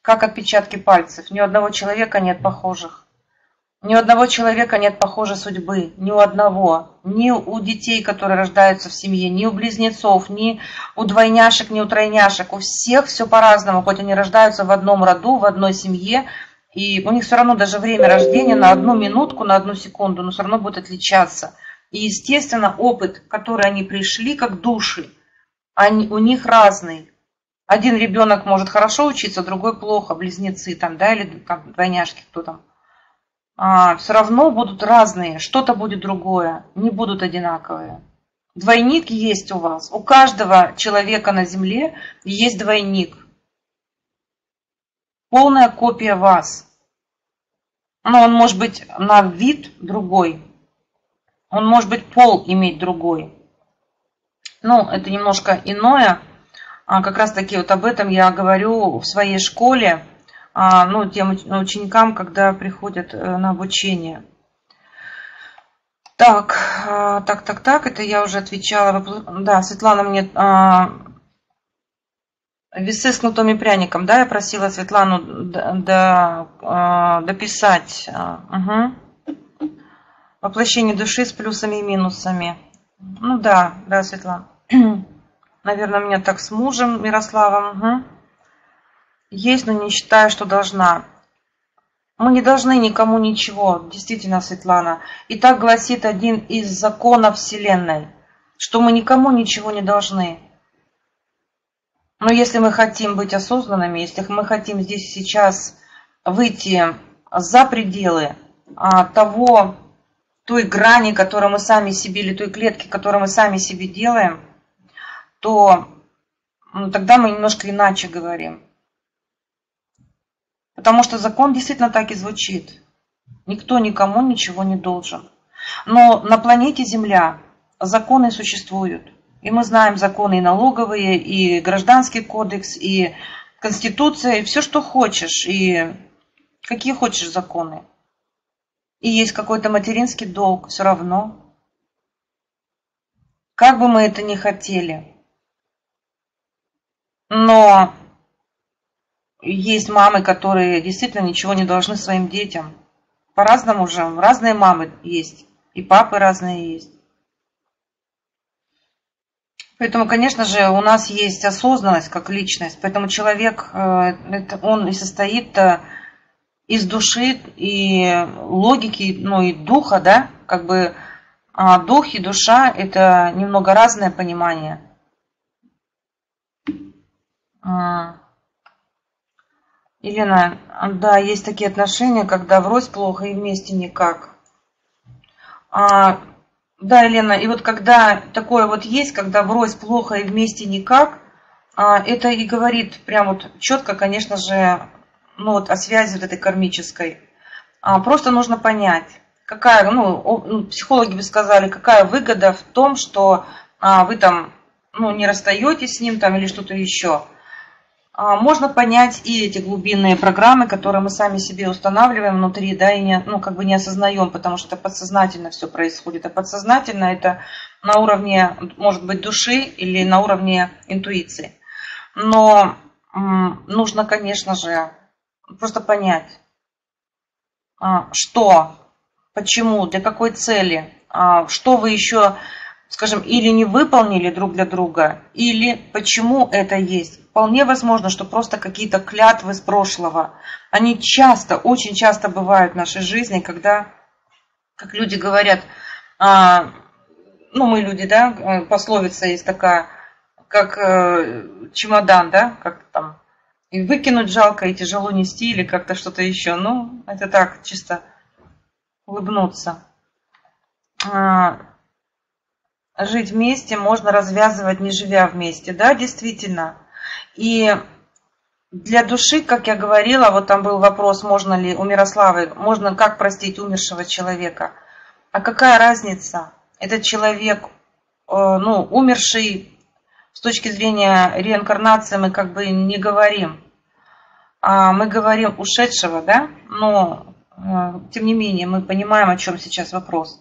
как отпечатки пальцев. Ни у одного человека нет похожих. Ни у одного человека нет похожей судьбы, ни у одного, ни у детей, которые рождаются в семье, ни у близнецов, ни у двойняшек, ни у тройняшек. У всех все по-разному, хоть они рождаются в одном роду, в одной семье, и у них все равно даже время рождения на одну минутку, на одну секунду, но все равно будет отличаться. И, естественно, опыт, который они пришли, как души, они, у них разный. Один ребенок может хорошо учиться, другой плохо, близнецы там, да, или там, двойняшки, кто там. А, все равно будут разные, что-то будет другое, не будут одинаковые. Двойник есть у вас, у каждого человека на Земле есть двойник. Полная копия вас. Но он может быть на вид другой, он может быть пол иметь другой. Ну, это немножко иное, а, как раз таки вот об этом я говорю в своей школе. Ну, тем ученикам, когда приходят на обучение. Так, так, так, так, это я уже отвечала. Да, Светлана мне... А, весы с кнутом и пряником, да, я просила Светлану до, до, дописать. Угу. Воплощение души с плюсами и минусами. Ну да, да, Светлана. Наверное, у меня так с мужем Мирославом. Угу. Есть, но не считаю, что должна. Мы не должны никому ничего, действительно, Светлана. И так гласит один из законов Вселенной, что мы никому ничего не должны. Но если мы хотим быть осознанными, если мы хотим здесь сейчас выйти за пределы того, той грани, которую мы сами себе, или той клетки, которую мы сами себе делаем, то ну, тогда мы немножко иначе говорим. Потому что закон действительно так и звучит. Никто никому ничего не должен. Но на планете Земля законы существуют. И мы знаем законы и налоговые, и гражданский кодекс, и конституция, и все, что хочешь, и какие хочешь законы. И есть какой-то материнский долг все равно. Как бы мы это ни хотели. Но... Есть мамы, которые действительно ничего не должны своим детям. По-разному же. Разные мамы есть. И папы разные есть. Поэтому, конечно же, у нас есть осознанность как личность. Поэтому человек, он и состоит из души и логики, ну и духа, да. Как бы дух и душа – это немного разное понимание. Елена, да, есть такие отношения, когда врозь плохо и вместе никак. А, да, Елена, и вот когда такое вот есть, когда врозь плохо и вместе никак, а, это и говорит прям вот четко, конечно же, ну вот о связи вот этой кармической. А, просто нужно понять, какая, ну, психологи бы сказали, какая выгода в том, что а, вы там, ну, не расстаетесь с ним там или что-то еще. Можно понять и эти глубинные программы, которые мы сами себе устанавливаем внутри, да, и не, ну, как бы не осознаем, потому что это подсознательно все происходит. А подсознательно это на уровне, может быть, души или на уровне интуиции. Но м, нужно, конечно же, просто понять, а, что, почему, для какой цели, а, что вы еще, скажем, или не выполнили друг для друга, или почему это есть. Вполне возможно, что просто какие-то клятвы с прошлого. Они часто, очень часто бывают в нашей жизни, когда, как люди говорят, а, ну мы люди, да, пословица есть такая, как э, чемодан, да, как там, и выкинуть жалко, и тяжело нести, или как-то что-то еще. Ну, это так, чисто улыбнуться. А, жить вместе можно развязывать, не живя вместе, да, действительно. И для души, как я говорила, вот там был вопрос, можно ли у Мирославы, можно как простить умершего человека. А какая разница? Этот человек, ну, умерший, с точки зрения реинкарнации мы как бы не говорим. А мы говорим ушедшего, да? Но, тем не менее, мы понимаем, о чем сейчас вопрос.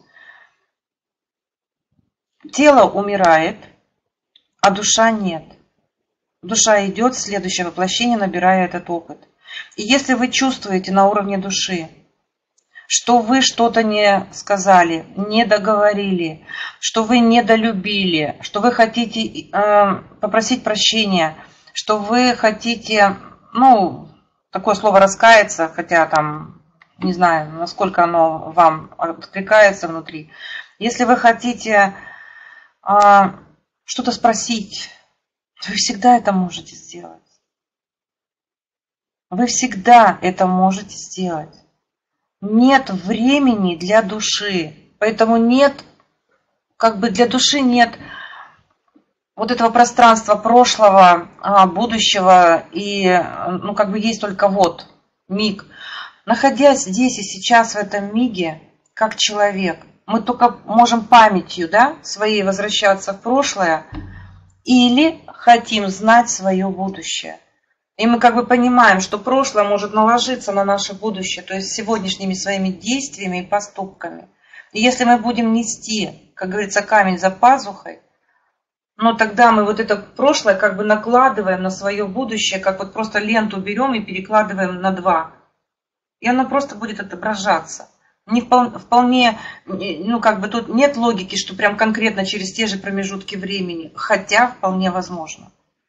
Тело умирает, а душа нет. Душа идет в следующее воплощение, набирая этот опыт. И если вы чувствуете на уровне души, что вы что-то не сказали, не договорили, что вы недолюбили, что вы хотите э, попросить прощения, что вы хотите, ну, такое слово раскаяться, хотя там, не знаю, насколько оно вам откликается внутри. Если вы хотите э, что-то спросить, вы всегда это можете сделать. Вы всегда это можете сделать. Нет времени для души, поэтому нет, как бы для души нет вот этого пространства прошлого, будущего, и, ну, как бы есть только вот миг. Находясь здесь и сейчас в этом миге, как человек, мы только можем памятью, да, своей возвращаться в прошлое или хотим знать свое будущее. И мы как бы понимаем, что прошлое может наложиться на наше будущее, то есть сегодняшними своими действиями и поступками. И если мы будем нести, как говорится, камень за пазухой, ну тогда мы вот это прошлое как бы накладываем на свое будущее, как вот просто ленту берем и перекладываем на два. И оно просто будет отображаться. Не вполне, ну как бы тут нет логики, что прям конкретно через те же промежутки времени, хотя вполне возможно.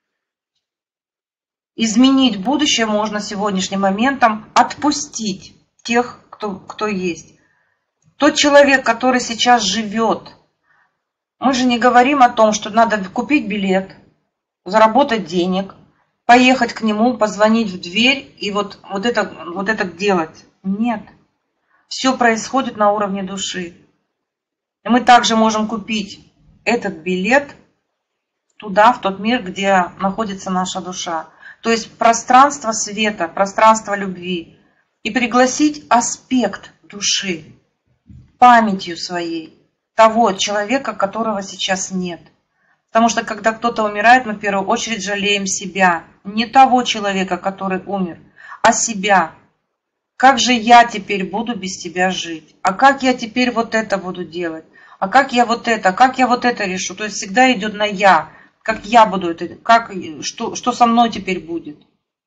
Изменить будущее можно сегодняшним моментом, отпустить тех, кто, кто есть. Тот человек, который сейчас живет, мы же не говорим о том, что надо купить билет, заработать денег, поехать к нему, позвонить в дверь и вот, вот, это, вот это делать. Нет. Все происходит на уровне души. И мы также можем купить этот билет туда, в тот мир, где находится наша душа. То есть пространство света, пространство любви. И пригласить аспект души, памятью своей, того человека, которого сейчас нет. Потому что когда кто-то умирает, мы в первую очередь жалеем себя. Не того человека, который умер, а себя. Как же я теперь буду без тебя жить? А как я теперь вот это буду делать? А как я вот это? А как я вот это решу? То есть всегда идет на я. Как я буду это, как, что, что со мной теперь будет.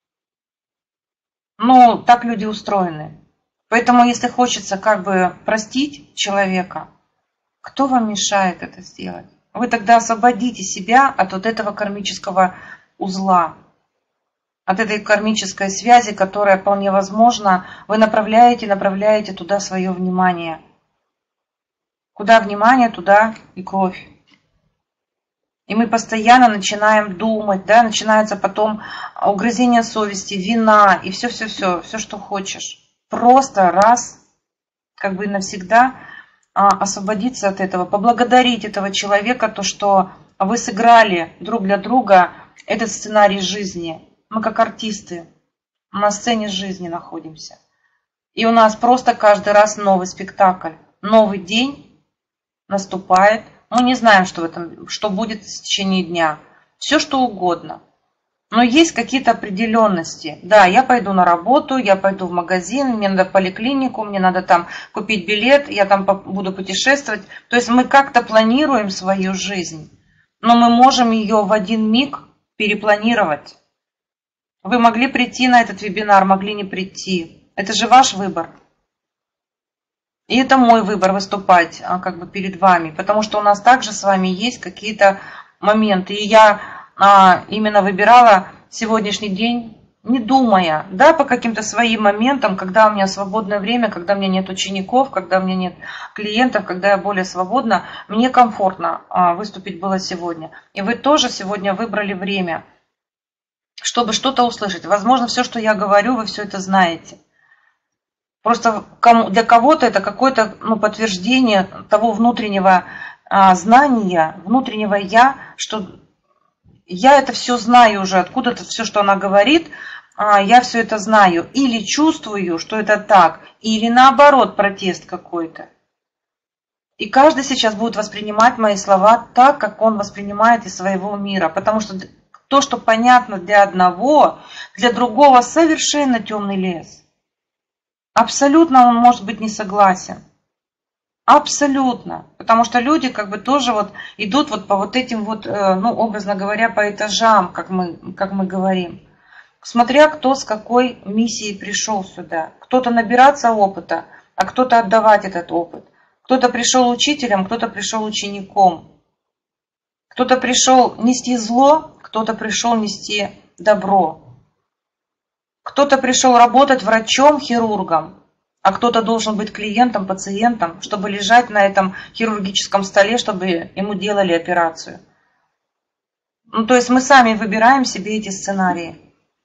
Ну, так люди устроены. Поэтому, если хочется как бы простить человека, кто вам мешает это сделать? Вы тогда освободите себя от вот этого кармического узла, от этой кармической связи, которая вполне возможно, вы направляете, направляете туда свое внимание. Куда внимание, туда и кровь. И мы постоянно начинаем думать, да, начинается потом угрызение совести, вина и все-все-все, все, что хочешь. Просто раз, как бы навсегда освободиться от этого, поблагодарить этого человека, то, что вы сыграли друг для друга этот сценарий жизни. Мы как артисты на сцене жизни находимся. И у нас просто каждый раз новый спектакль, новый день наступает. Мы не знаем, что, в этом, что будет в течение дня. Все, что угодно. Но есть какие-то определенности. Да, я пойду на работу, я пойду в магазин, мне надо в поликлинику, мне надо там купить билет, я там буду путешествовать. То есть мы как-то планируем свою жизнь, но мы можем ее в один миг перепланировать. Вы могли прийти на этот вебинар, могли не прийти. Это же ваш выбор. И это мой выбор выступать как бы перед вами, потому что у нас также с вами есть какие-то моменты. И я а, именно выбирала сегодняшний день, не думая, да, по каким-то своим моментам, когда у меня свободное время, когда у меня нет учеников, когда у меня нет клиентов, когда я более свободна, мне комфортно а, выступить было сегодня. И вы тоже сегодня выбрали время, чтобы что-то услышать. Возможно, все, что я говорю, вы все это знаете. Просто для кого-то это какое-то ну, подтверждение того внутреннего а, знания, внутреннего я, что я это все знаю уже, откуда-то все, что она говорит, а, я все это знаю. Или чувствую, что это так, или наоборот протест какой-то. И каждый сейчас будет воспринимать мои слова так, как он воспринимает из своего мира. Потому что то, что понятно для одного, для другого совершенно темный лес. Абсолютно он может быть не согласен. Абсолютно. Потому что люди как бы тоже вот идут вот по вот этим вот, ну, образно говоря, по этажам, как мы, как мы говорим. смотря кто с какой миссией пришел сюда. Кто-то набираться опыта, а кто-то отдавать этот опыт. Кто-то пришел учителем, кто-то пришел учеником. Кто-то пришел нести зло, кто-то пришел нести добро. Кто-то пришел работать врачом, хирургом, а кто-то должен быть клиентом, пациентом, чтобы лежать на этом хирургическом столе, чтобы ему делали операцию. Ну, то есть мы сами выбираем себе эти сценарии.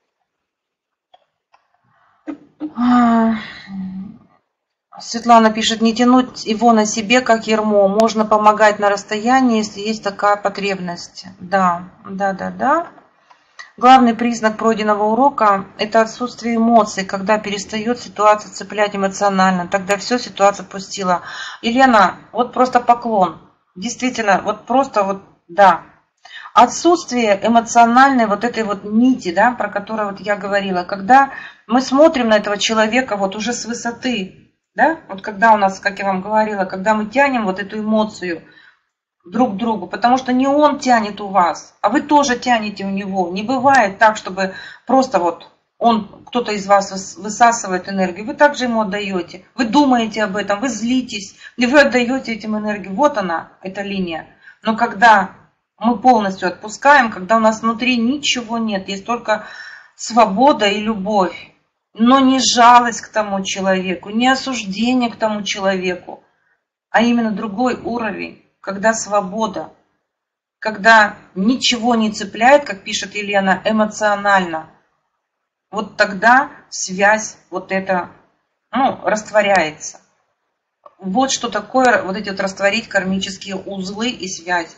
Светлана пишет, не тянуть его на себе, как ярмо. Можно помогать на расстоянии, если есть такая потребность. Да, да, да, да. Главный признак пройденного урока – это отсутствие эмоций, когда перестает ситуация цеплять эмоционально. Тогда все, ситуация пустила. Елена, вот просто поклон. Действительно, вот просто вот, да. Отсутствие эмоциональной вот этой вот нити, да, про которую вот я говорила. Когда мы смотрим на этого человека вот уже с высоты, да, вот когда у нас, как я вам говорила, когда мы тянем вот эту эмоцию друг к другу, потому что не он тянет у вас, а вы тоже тянете у него. Не бывает так, чтобы просто вот он, кто-то из вас высасывает энергию, вы также ему отдаете. Вы думаете об этом, вы злитесь, и вы отдаете этим энергию. Вот она, эта линия. Но когда мы полностью отпускаем, когда у нас внутри ничего нет, есть только свобода и любовь, но не жалость к тому человеку, не осуждение к тому человеку, а именно другой уровень. Когда свобода, когда ничего не цепляет, как пишет Елена, эмоционально, вот тогда связь вот эта, ну, растворяется. Вот что такое вот эти вот растворить кармические узлы и связи.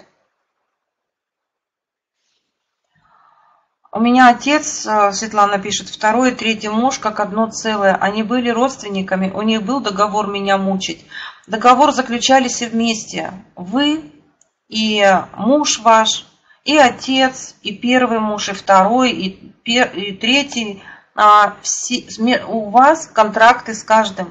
У меня отец, Светлана пишет, второй и третий муж как одно целое. Они были родственниками, у них был договор меня мучить. Договор заключались и вместе. Вы и муж ваш, и отец, и первый муж, и второй, и, пер, и третий. А, все, у вас контракты с каждым.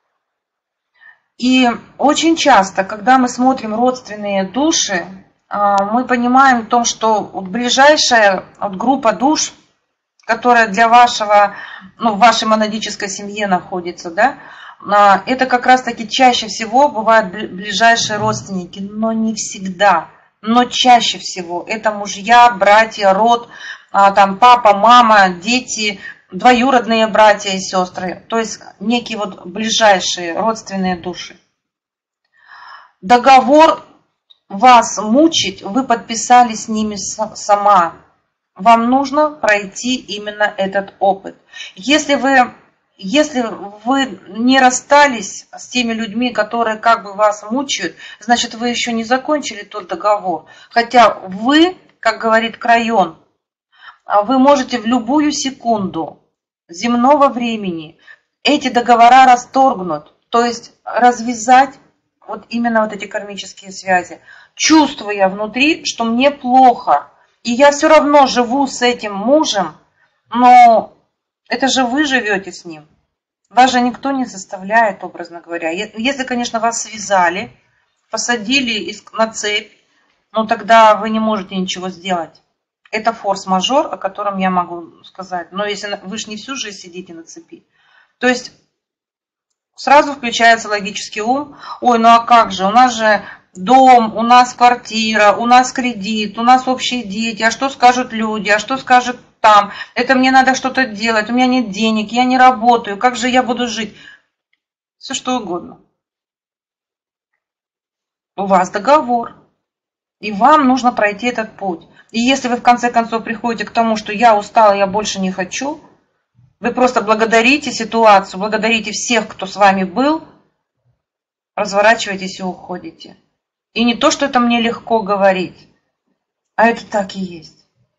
И очень часто, когда мы смотрим родственные души, мы понимаем то, что вот ближайшая вот группа душ, которая для вашего, ну, в вашей монадической семье находится, да, это как раз-таки чаще всего бывают ближайшие родственники, но не всегда, но чаще всего это мужья, братья, род, там папа, мама, дети, двоюродные братья и сестры, то есть некие вот ближайшие родственные души. Договор вас мучить, вы подписали с ними сама. Вам нужно пройти именно этот опыт. Если вы, если вы не расстались с теми людьми, которые как бы вас мучают, значит, вы еще не закончили тот договор. Хотя вы, как говорит Крайон, вы можете в любую секунду земного времени эти договора расторгнуть, то есть развязать вот именно вот эти кармические связи, чувствуя внутри, что мне плохо, и я все равно живу с этим мужем, но это же вы живете с ним. Вас же никто не заставляет, образно говоря. Если, конечно, вас связали, посадили на цепь, ну тогда вы не можете ничего сделать. Это форс-мажор, о котором я могу сказать. Но если вы же не всю жизнь сидите на цепи. То есть сразу включается логический ум. Ой, ну а как же, у нас же дом, у нас квартира, у нас кредит, у нас общие дети, а что скажут люди, а что скажут там, это мне надо что-то делать, у меня нет денег, я не работаю, как же я буду жить? Все что угодно. У вас договор, и вам нужно пройти этот путь. И если вы в конце концов приходите к тому, что я устала, я больше не хочу, вы просто благодарите ситуацию, благодарите всех, кто с вами был, разворачиваетесь и уходите. И не то, что это мне легко говорить, а это так и есть.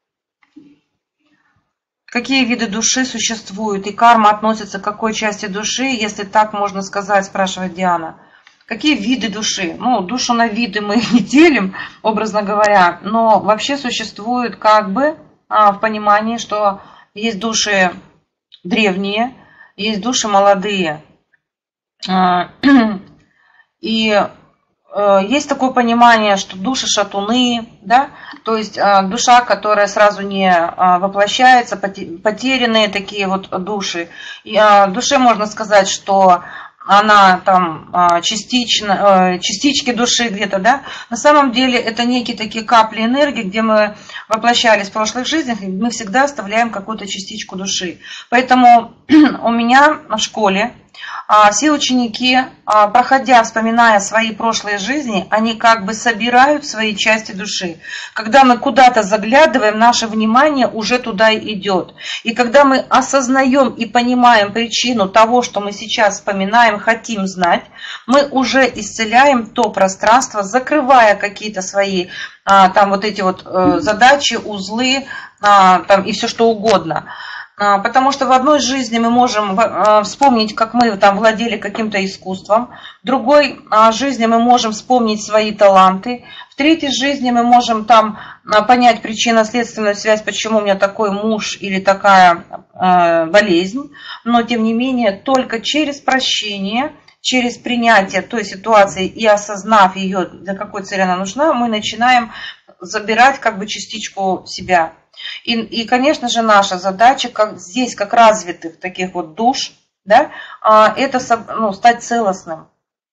Какие виды души существуют, и карма относится к какой части души, если так можно сказать, спрашивает Диана. Какие виды души? Ну, душу на виды мы не делим, образно говоря, но вообще существует как бы а, в понимании, что есть души древние, есть души молодые. И есть такое понимание, что души шатуны, да, то есть душа, которая сразу не воплощается, потерянные такие вот души. И душе можно сказать, что она там частично, частички души где-то, да. На самом деле это некие такие капли энергии, где мы воплощались в прошлых жизнях, и мы всегда оставляем какую-то частичку души. Поэтому у меня в школе все ученики, проходя, вспоминая свои прошлые жизни, они как бы собирают свои части души. Когда мы куда-то заглядываем, наше внимание уже туда идет. И когда мы осознаем и понимаем причину того, что мы сейчас вспоминаем, хотим знать, мы уже исцеляем то пространство, закрывая какие-то свои там вот эти вот задачи, узлы там, и все что угодно. Потому что в одной жизни мы можем вспомнить, как мы там владели каким-то искусством, в другой жизни мы можем вспомнить свои таланты, в третьей жизни мы можем там понять причинно-следственную связь, почему у меня такой муж или такая болезнь, но тем не менее только через прощение, через принятие той ситуации и осознав ее, для какой цели она нужна, мы начинаем забирать как бы частичку себя. И, и, конечно же, наша задача, как здесь, как развитых таких вот душ, да, это ну, стать целостным.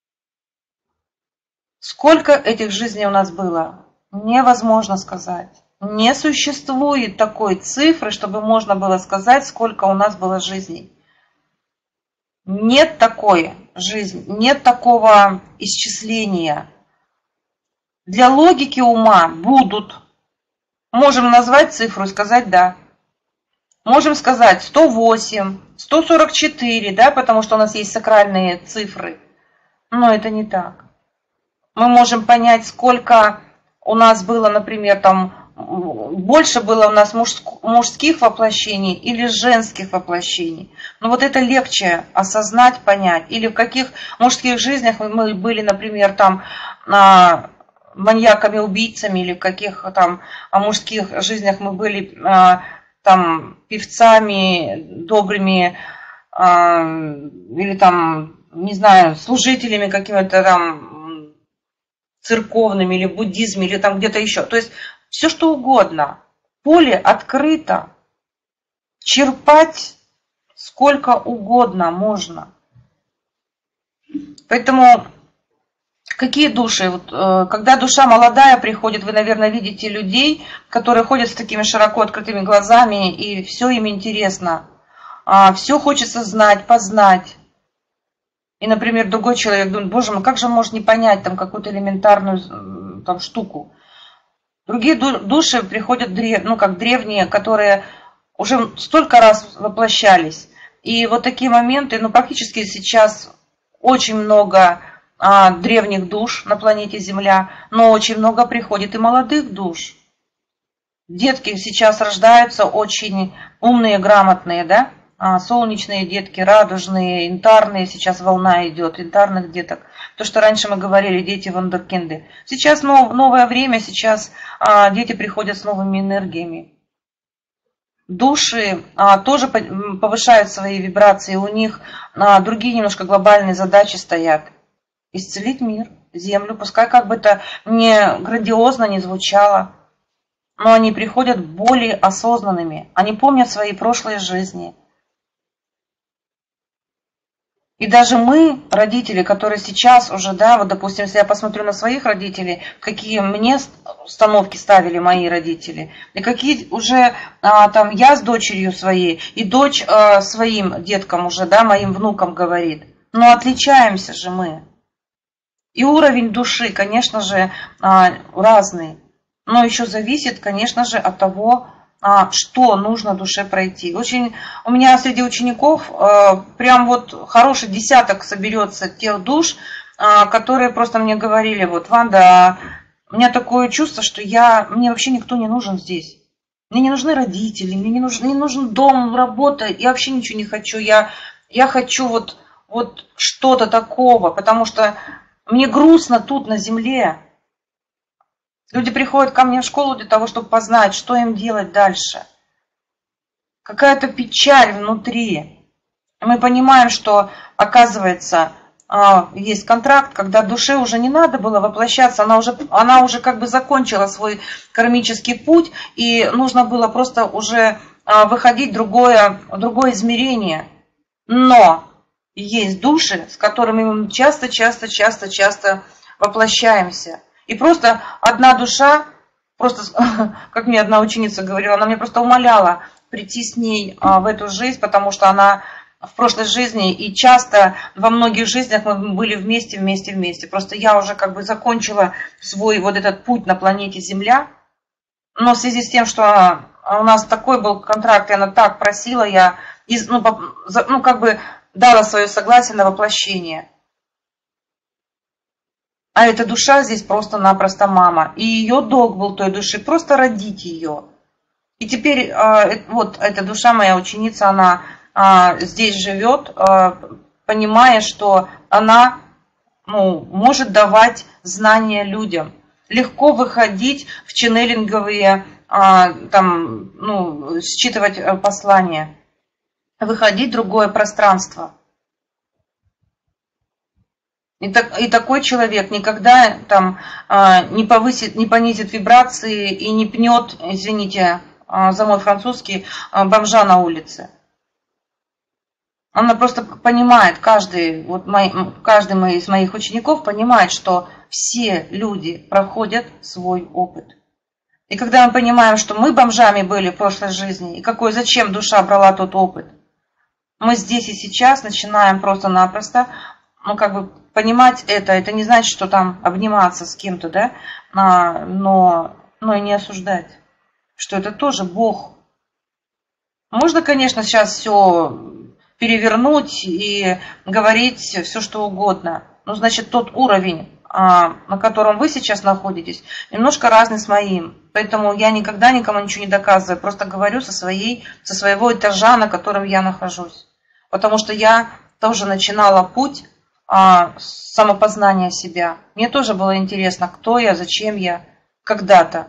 Сколько этих жизней у нас было, невозможно сказать. Не существует такой цифры, чтобы можно было сказать, сколько у нас было жизней. Нет такой жизни, нет такого исчисления. Для логики ума будут. Можем назвать цифру и сказать «да». Можем сказать сто восемь, сто сорок четыре, да, потому что у нас есть сакральные цифры. Но это не так. Мы можем понять, сколько у нас было, например, там, больше было у нас мужских воплощений или женских воплощений. Но вот это легче осознать, понять. Или в каких мужских жизнях мы были, например, там... маньяками, убийцами, или в каких там мужских жизнях мы были там певцами добрыми, или там, не знаю, служителями какими-то там церковными, или в буддизме, или там где-то еще. То есть все что угодно. Поле открыто. Черпать сколько угодно можно. Поэтому... Какие души? Вот, когда душа молодая приходит, вы, наверное, видите людей, которые ходят с такими широко открытыми глазами, и все им интересно. Все хочется знать, познать. И, например, другой человек думает, боже мой, как же он может не понять там какую-то элементарную там, штуку. Другие души приходят, ну, как древние, которые уже столько раз воплощались. И вот такие моменты, ну, практически сейчас очень много... древних душ на планете Земля, но очень много приходит и молодых душ. Детки сейчас рождаются очень умные, грамотные, да? Солнечные детки, радужные, янтарные, сейчас волна идет, янтарных деток. То, что раньше мы говорили, дети вундеркинды. Сейчас новое время, сейчас дети приходят с новыми энергиями. Души тоже повышают свои вибрации, у них другие немножко глобальные задачи стоят. Исцелить мир, землю, пускай как бы это не грандиозно не звучало, но они приходят более осознанными, они помнят свои прошлые жизни. И даже мы, родители, которые сейчас уже, да, вот допустим, если я посмотрю на своих родителей, какие мне установки ставили мои родители, и какие уже а, там я с дочерью своей, и дочь а, своим деткам уже, да, моим внукам говорит, но отличаемся же мы. И уровень души, конечно же, разный. Но еще зависит, конечно же, от того, что нужно душе пройти. Очень у меня среди учеников прям вот хороший десяток соберется тех душ, которые просто мне говорили, вот, Ванда, у меня такое чувство, что я, мне вообще никто не нужен здесь. Мне не нужны родители, мне не нужен, не нужен дом, работа, я вообще ничего не хочу. Я, я хочу вот, вот что-то такого, потому что мне грустно тут, на земле. Люди приходят ко мне в школу для того, чтобы познать, что им делать дальше. Какая-то печаль внутри. Мы понимаем, что, оказывается, а, есть контракт, когда душе уже не надо было воплощаться, она уже, она уже как бы закончила свой кармический путь, и нужно было просто уже а, выходить в другое, в другое измерение. Но есть души, с которыми мы часто, часто, часто, часто воплощаемся. И просто одна душа, просто, как мне одна ученица говорила, она мне просто умоляла прийти с ней а, в эту жизнь, потому что она в прошлой жизни, и часто во многих жизнях мы были вместе, вместе, вместе. Просто я уже как бы закончила свой вот этот путь на планете Земля, но в связи с тем, что у нас такой был контракт, и она так просила, я ну, ну, как бы дала свое согласие на воплощение. А эта душа здесь просто-напросто мама. И ее долг был той души просто родить ее. И теперь вот эта душа, моя ученица, она здесь живет, понимая, что она ну, может давать знания людям. Легко выходить в ченнелинговые, там, ну, считывать послания. Выходить в другое пространство. И, так, и такой человек никогда там не повысит, не понизит вибрации и не пнет, извините за мой французский, бомжа на улице. Она просто понимает, каждый, вот мой, каждый из моих учеников понимает, что все люди проходят свой опыт. И когда мы понимаем, что мы бомжами были в прошлой жизни, и какой, зачем душа брала тот опыт, мы здесь и сейчас начинаем просто-напросто, ну, как бы понимать это. Это не значит, что там обниматься с кем-то, да, а, но, но и не осуждать, что это тоже Бог. Можно, конечно, сейчас все перевернуть и говорить все, что угодно. Но, значит, тот уровень, на котором вы сейчас находитесь, немножко разный с моим. Поэтому я никогда никому ничего не доказываю, просто говорю со, своей, со своего этажа, на котором я нахожусь. Потому что я тоже начинала путь а, самопознания себя. Мне тоже было интересно, кто я, зачем я, когда-то.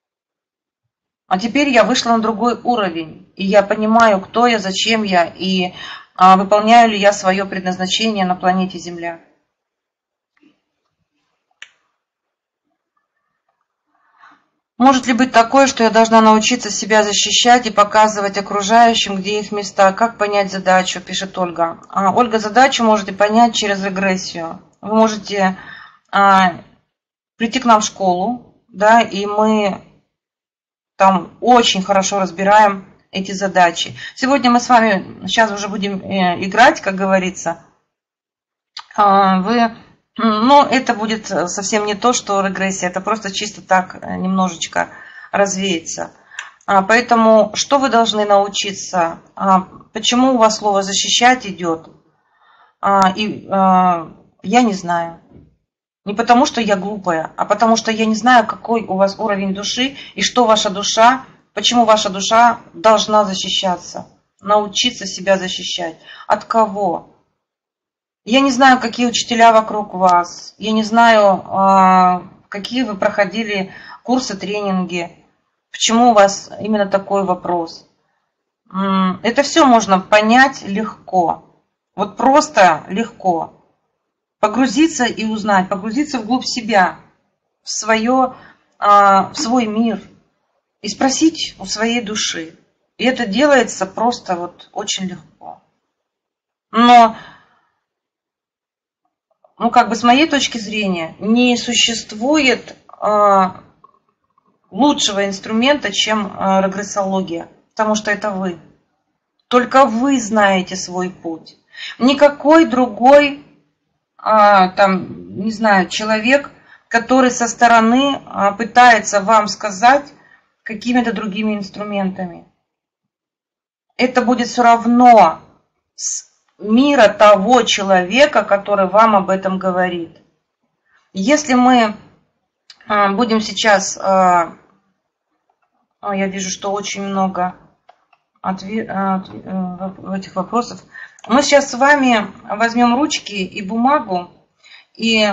А теперь я вышла на другой уровень, и я понимаю, кто я, зачем я, и а, выполняю ли я свое предназначение на планете Земля. Может ли быть такое, что я должна научиться себя защищать и показывать окружающим, где их места? Как понять задачу, пишет Ольга. А, Ольга, задачу можете понять через регрессию. Вы можете а, прийти к нам в школу, да, и мы там очень хорошо разбираем эти задачи. Сегодня мы с вами, сейчас уже будем играть, как говорится. Вы, но это будет совсем не то, что регрессия, это просто чисто так немножечко развеется. Поэтому что вы должны научиться? Почему у вас слово «защищать» идет? И я не знаю. Не потому, что я глупая, а потому, что я не знаю, какой у вас уровень души и что ваша душа, почему ваша душа должна защищаться, научиться себя защищать. От кого? Я не знаю, какие учителя вокруг вас, я не знаю, какие вы проходили курсы, тренинги, почему у вас именно такой вопрос. Это все можно понять легко, вот просто легко. Погрузиться и узнать, погрузиться вглубь себя, в, свое, в свой мир и спросить у своей души. И это делается просто вот очень легко. Но, ну как бы с моей точки зрения, не существует лучшего инструмента, чем регрессология, потому что это вы. Только вы знаете свой путь. Никакой другой А, там, не знаю, человек, который со стороны а, пытается вам сказать какими-то другими инструментами. Это будет все равно с мира того человека, который вам об этом говорит. Если мы а, будем сейчас, а, а, я вижу, что очень много отве- а, а, этих вопросов. Мы сейчас с вами возьмем ручки и бумагу и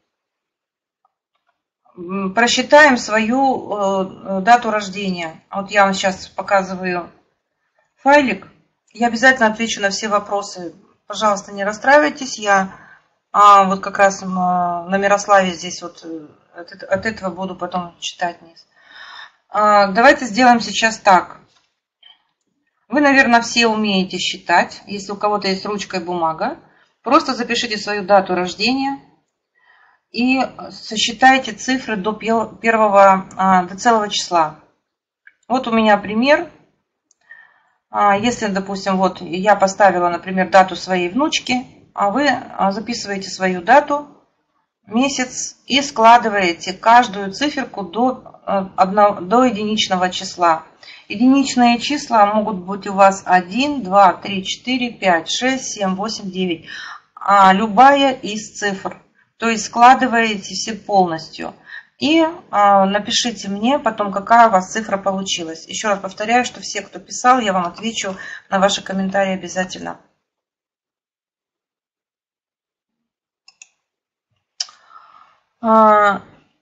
просчитаем свою дату рождения. Вот я вам сейчас показываю файлик. Я обязательно отвечу на все вопросы. Пожалуйста, не расстраивайтесь. Я А вот как раз на Мирославе здесь вот от, от этого буду потом читать низ. А, давайте сделаем сейчас так. Вы, наверное, все умеете считать. Если у кого-то есть ручка и бумага, просто запишите свою дату рождения и сосчитайте цифры до первого, до целого числа. Вот у меня пример. Если, допустим, вот я поставила, например, дату своей внучки, а вы записываете свою дату, месяц и складываете каждую циферку до, одного, до единичного числа. Единичные числа могут быть у вас один, два, три, четыре, пять, шесть, семь, восемь, девять. А любая из цифр. То есть складываете все полностью. И э, напишите мне потом, какая у вас цифра получилась. Еще раз повторяю, что все, кто писал, я вам отвечу на ваши комментарии обязательно. А...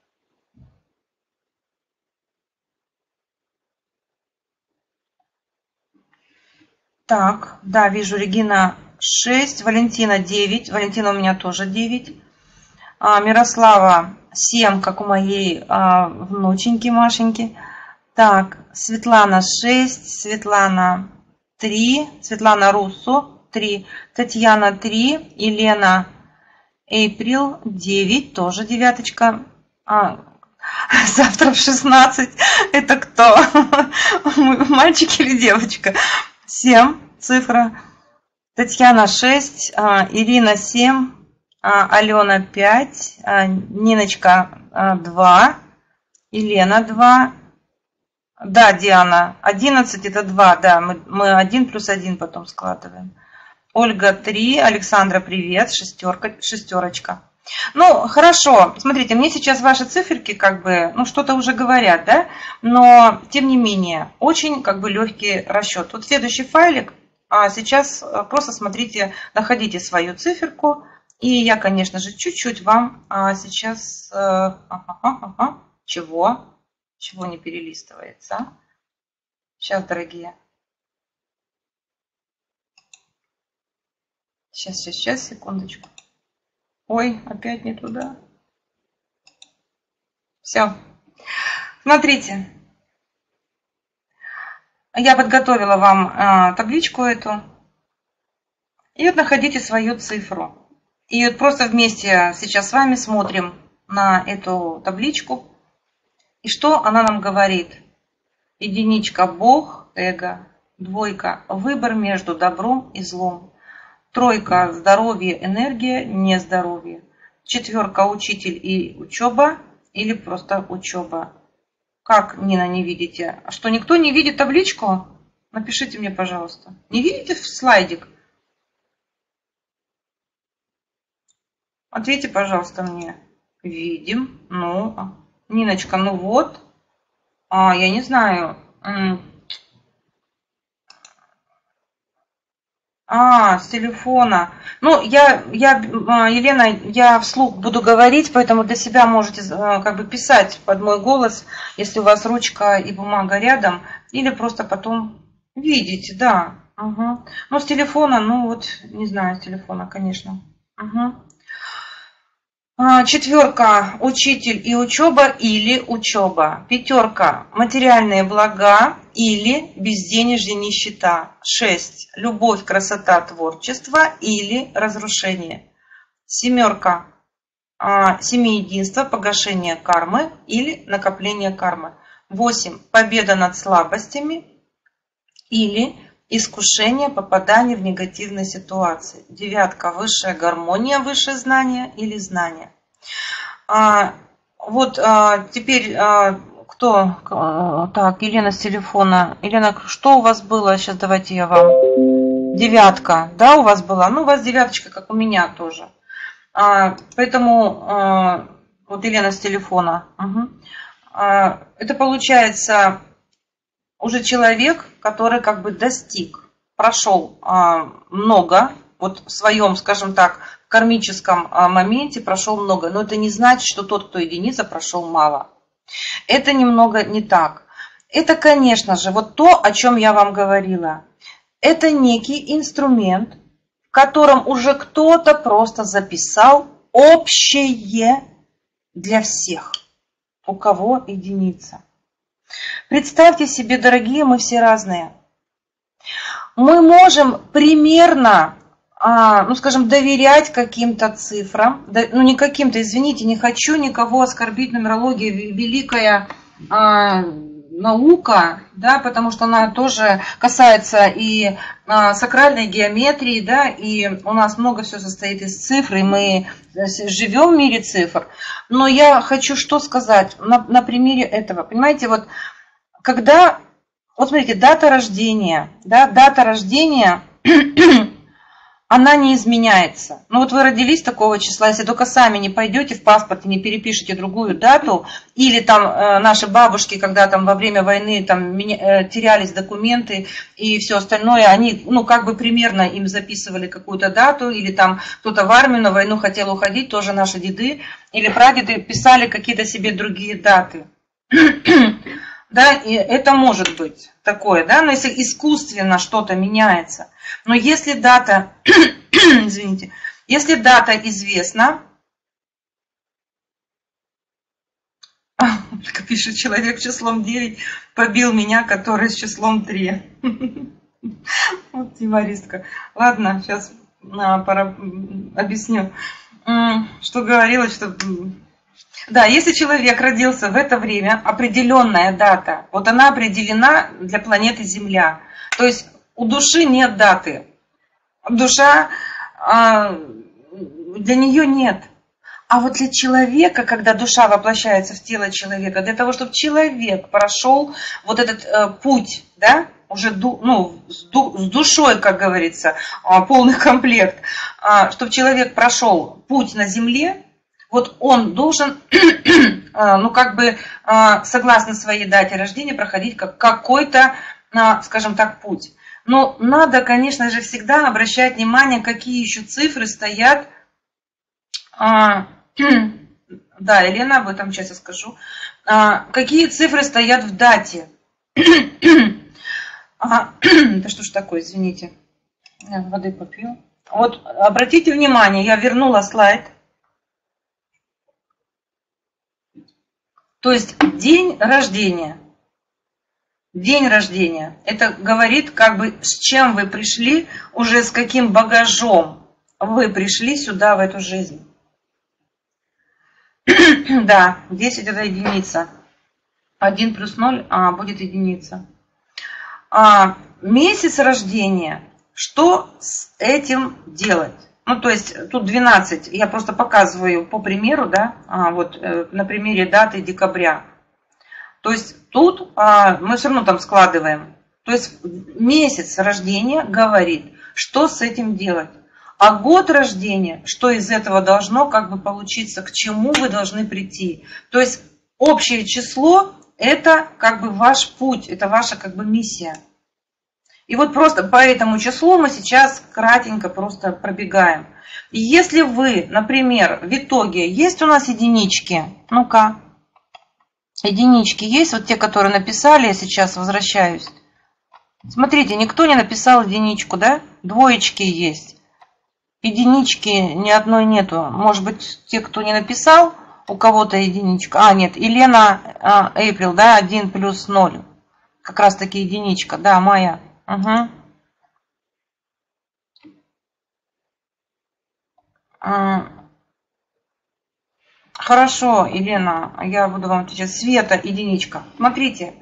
Так, да, вижу, Регина шесть, Валентина девять, Валентина у меня тоже девять. А, Мирослава семь, как у моей а, внученьки Машеньки. Так, Светлана шесть, Светлана три, Светлана Руссо три, Татьяна три, Елена Эйприл девять, тоже девяточка. А, завтра в шестнадцать. Это кто? Мальчик или девочка? семь, цифра. Татьяна шесть, Ирина семь. Алена пять, Ниночка два, Елена два. Да, Диана, одиннадцать это два, да, мы, мы один плюс один потом складываем. Ольга три, Александра привет, шестерка, шестерочка. Ну, хорошо, смотрите, мне сейчас ваши циферки как бы, ну, что-то уже говорят, да, но, тем не менее, очень как бы легкий расчет. Вот следующий файлик, а сейчас просто смотрите, находите свою циферку. И я, конечно же, чуть-чуть вам а, сейчас... А, ага, ага, чего? Чего не перелистывается? Сейчас, дорогие. Сейчас, сейчас, сейчас, секундочку. Ой, опять не туда. Все. Смотрите. Я подготовила вам а, табличку эту. И вот находите свою цифру. И вот просто вместе сейчас с вами смотрим на эту табличку. И что она нам говорит? Единичка – Бог, эго. Двойка – выбор между добром и злом. Тройка – здоровье, энергия, нездоровье. Четверка – учитель и учеба или просто учеба. Как, Нина, не видите? А что, никто не видит табличку? Напишите мне, пожалуйста. Не видите слайдик? Ответьте, пожалуйста, мне. Видим. Ну, Ниночка, ну вот. А, я не знаю. А, с телефона. Ну, я, я, Елена, я вслух буду говорить, поэтому для себя можете как бы писать под мой голос, если у вас ручка и бумага рядом, или просто потом видите, да. Угу. Ну, с телефона, ну вот, не знаю, с телефона, конечно. Угу. Четверка – учитель и учеба или учеба. Пятерка – материальные блага или безденежье, нищета. Шесть – любовь, красота, творчество или разрушение. Семерка – семиединство, погашение кармы или накопление кармы. Восемь – победа над слабостями или искушение, попадание в негативные ситуации. Девятка – высшая гармония, высшее знание или знание. А, вот а, теперь а, кто? А, так, Елена с телефона. Елена, что у вас было? Сейчас давайте я вам. Девятка, да, у вас была? Ну, у вас девяточка, как у меня тоже. А, поэтому а, вот Елена с телефона. Угу. А, это получается... уже человек, который как бы достиг, прошел а, много, вот в своем, скажем так, кармическом а, моменте прошел много, но это не значит, что тот, кто единица, прошел мало. Это немного не так. Это, конечно же, вот то, о чем я вам говорила. Это некий инструмент, котором уже кто-то просто записал общее для всех, у кого единица. Представьте себе, дорогие, мы все разные. Мы можем примерно, ну скажем, доверять каким-то цифрам, ну не каким-то, извините, не хочу никого оскорбить, нумерология великая наука, да, потому что она тоже касается и а, сакральной геометрии, да, и у нас много все состоит из цифр, и мы живем в мире цифр. Но я хочу что сказать на, на примере этого. Понимаете, вот когда, вот смотрите, дата рождения, да, дата рождения, она не изменяется. Ну вот вы родились такого числа, если только сами не пойдете в паспорт и не перепишете другую дату, или там э, наши бабушки, когда там во время войны там меня, э, терялись документы и все остальное, они, ну как бы примерно им записывали какую-то дату, или там кто-то в армию на войну хотел уходить, тоже наши деды или прадеды писали какие-то себе другие даты. Да, и это может быть такое, да, но если искусственно что-то меняется. Но если дата, извините, если дата известна, пишет человек числом девять, побил меня, который с числом три. Вот юмористка. Ладно, сейчас пора объясню, что говорилось, что... Да, если человек родился в это время, определенная дата, вот она определена для планеты Земля. То есть у души нет даты. Душа, для нее нет. А вот для человека, когда душа воплощается в тело человека, для того, чтобы человек прошел вот этот путь, да, уже ну, с душой, как говорится, полный комплект, чтобы человек прошел путь на Земле, вот он должен, ну как бы, согласно своей дате рождения, проходить какой-то, скажем так, путь. Но надо, конечно же, всегда обращать внимание, какие еще цифры стоят. Да, Елена, об этом сейчас я скажу. Какие цифры стоят в дате. Да что ж такое, извините. Я воды попью. Вот обратите внимание, я вернула слайд. То есть день рождения. День рождения. Это говорит, как бы, с чем вы пришли, уже с каким багажом вы пришли сюда, в эту жизнь. Да, десять это единица. один плюс ноль а, будет единица. А, месяц рождения. Что с этим делать? Ну, то есть тут двенадцать, я просто показываю по примеру, да, а, вот э, на примере даты декабря. То есть тут а, мы все равно там складываем. То есть месяц рождения говорит, что с этим делать. А год рождения, что из этого должно как бы получиться, к чему вы должны прийти. То есть общее число – это как бы ваш путь, это ваша как бы миссия. И вот просто по этому числу мы сейчас кратенько просто пробегаем. И если вы, например, в итоге, есть у нас единички, ну-ка, единички есть, вот те, которые написали, я сейчас возвращаюсь. Смотрите, никто не написал единичку, да? Двоечки есть. Единички ни одной нету. Может быть, те, кто не написал, у кого-то единичка. А, нет, Елена Эйприл, да, один плюс ноль. Как раз таки единичка, да, моя. Угу. Хорошо, Елена, я буду вам отвечать. Света, единичка. Смотрите,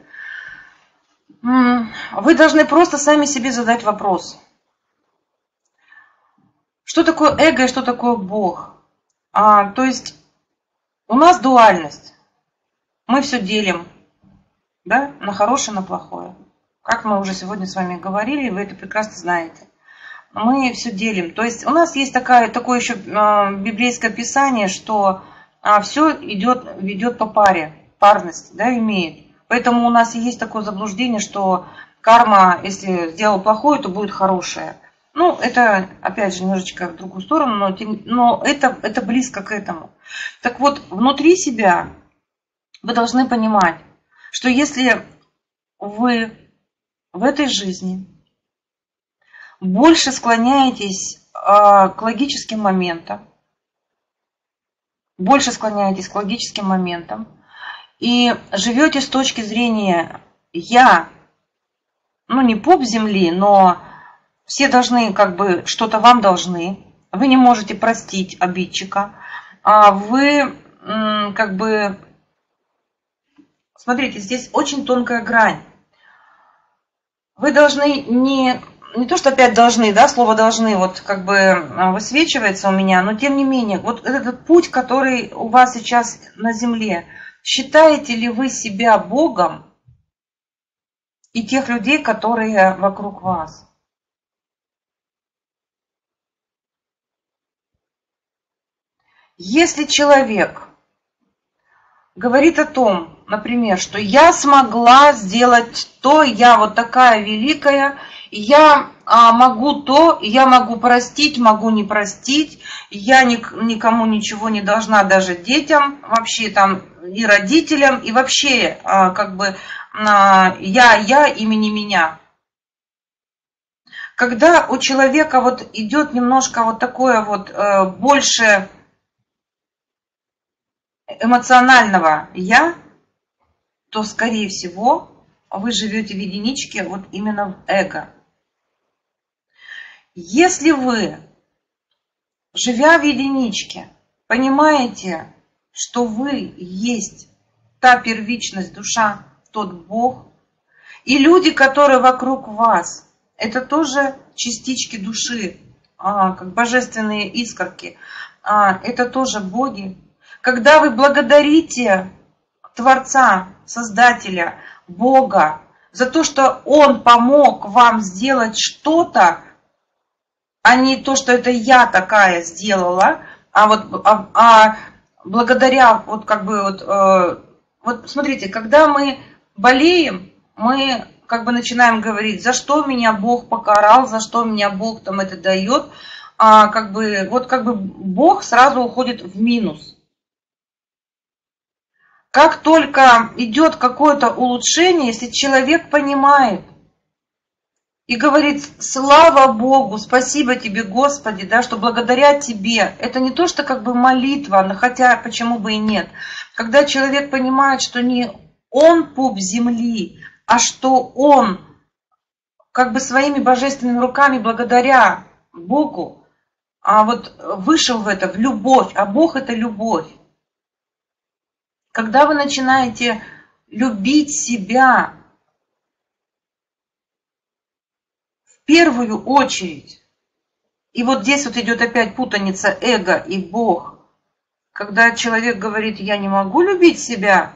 вы должны просто сами себе задать вопрос. Что такое эго и что такое Бог? А, то есть у нас дуальность. Мы все делим, да, на хорошее, на плохое. Как мы уже сегодня с вами говорили, вы это прекрасно знаете. Мы все делим. То есть у нас есть такая, такое еще э, библейское писание, что э, все идет, ведет по паре, парность, да, имеет. Поэтому у нас есть такое заблуждение, что карма, если сделал плохое, то будет хорошее. Ну, это, опять же, немножечко в другую сторону, но, но это, это близко к этому. Так вот, внутри себя вы должны понимать, что если вы в этой жизни больше склоняетесь к логическим моментам, больше склоняетесь к логическим моментам и живете с точки зрения «я», ну не пуп земли, но все должны, как бы, что-то вам должны, вы не можете простить обидчика, а вы, как бы, смотрите, здесь очень тонкая грань. Вы должны не, не то, что опять должны, да, слово должны вот как бы высвечивается у меня, но тем не менее, вот этот путь, который у вас сейчас на земле, считаете ли вы себя Богом и тех людей, которые вокруг вас? Если человек говорит о том, например, что я смогла сделать то, я вот такая великая, я а, могу то, я могу простить, могу не простить, я ник, никому ничего не должна, даже детям, вообще там и родителям, и вообще а, как бы а, я, я имени меня. Когда у человека вот идет немножко вот такое вот э, больше эмоционального «я», то, скорее всего, вы живете в единичке вот именно в эго. Если вы, живя в единичке, понимаете, что вы есть та первичность, душа, тот Бог, и люди, которые вокруг вас, это тоже частички души, как божественные искорки, это тоже боги. Когда вы благодарите Творца, Создателя, Бога за то, что Он помог вам сделать что-то, а не то, что это я такая сделала, а вот а, а благодаря вот как бы вот, э, вот смотрите, когда мы болеем, мы как бы начинаем говорить, за что меня Бог покарал, за что меня Бог там это дает, а как бы вот как бы Бог сразу уходит в минус. Как только идет какое-то улучшение, если человек понимает и говорит, слава Богу, спасибо тебе, Господи, да, что благодаря тебе, это не то, что как бы молитва, но хотя почему бы и нет. Когда человек понимает, что не он пуп земли, а что он как бы своими божественными руками благодаря Богу, а вот вышел в это, в любовь, а Бог это любовь. Когда вы начинаете любить себя в первую очередь, и вот здесь вот идет опять путаница эго и Бог, когда человек говорит, я не могу любить себя,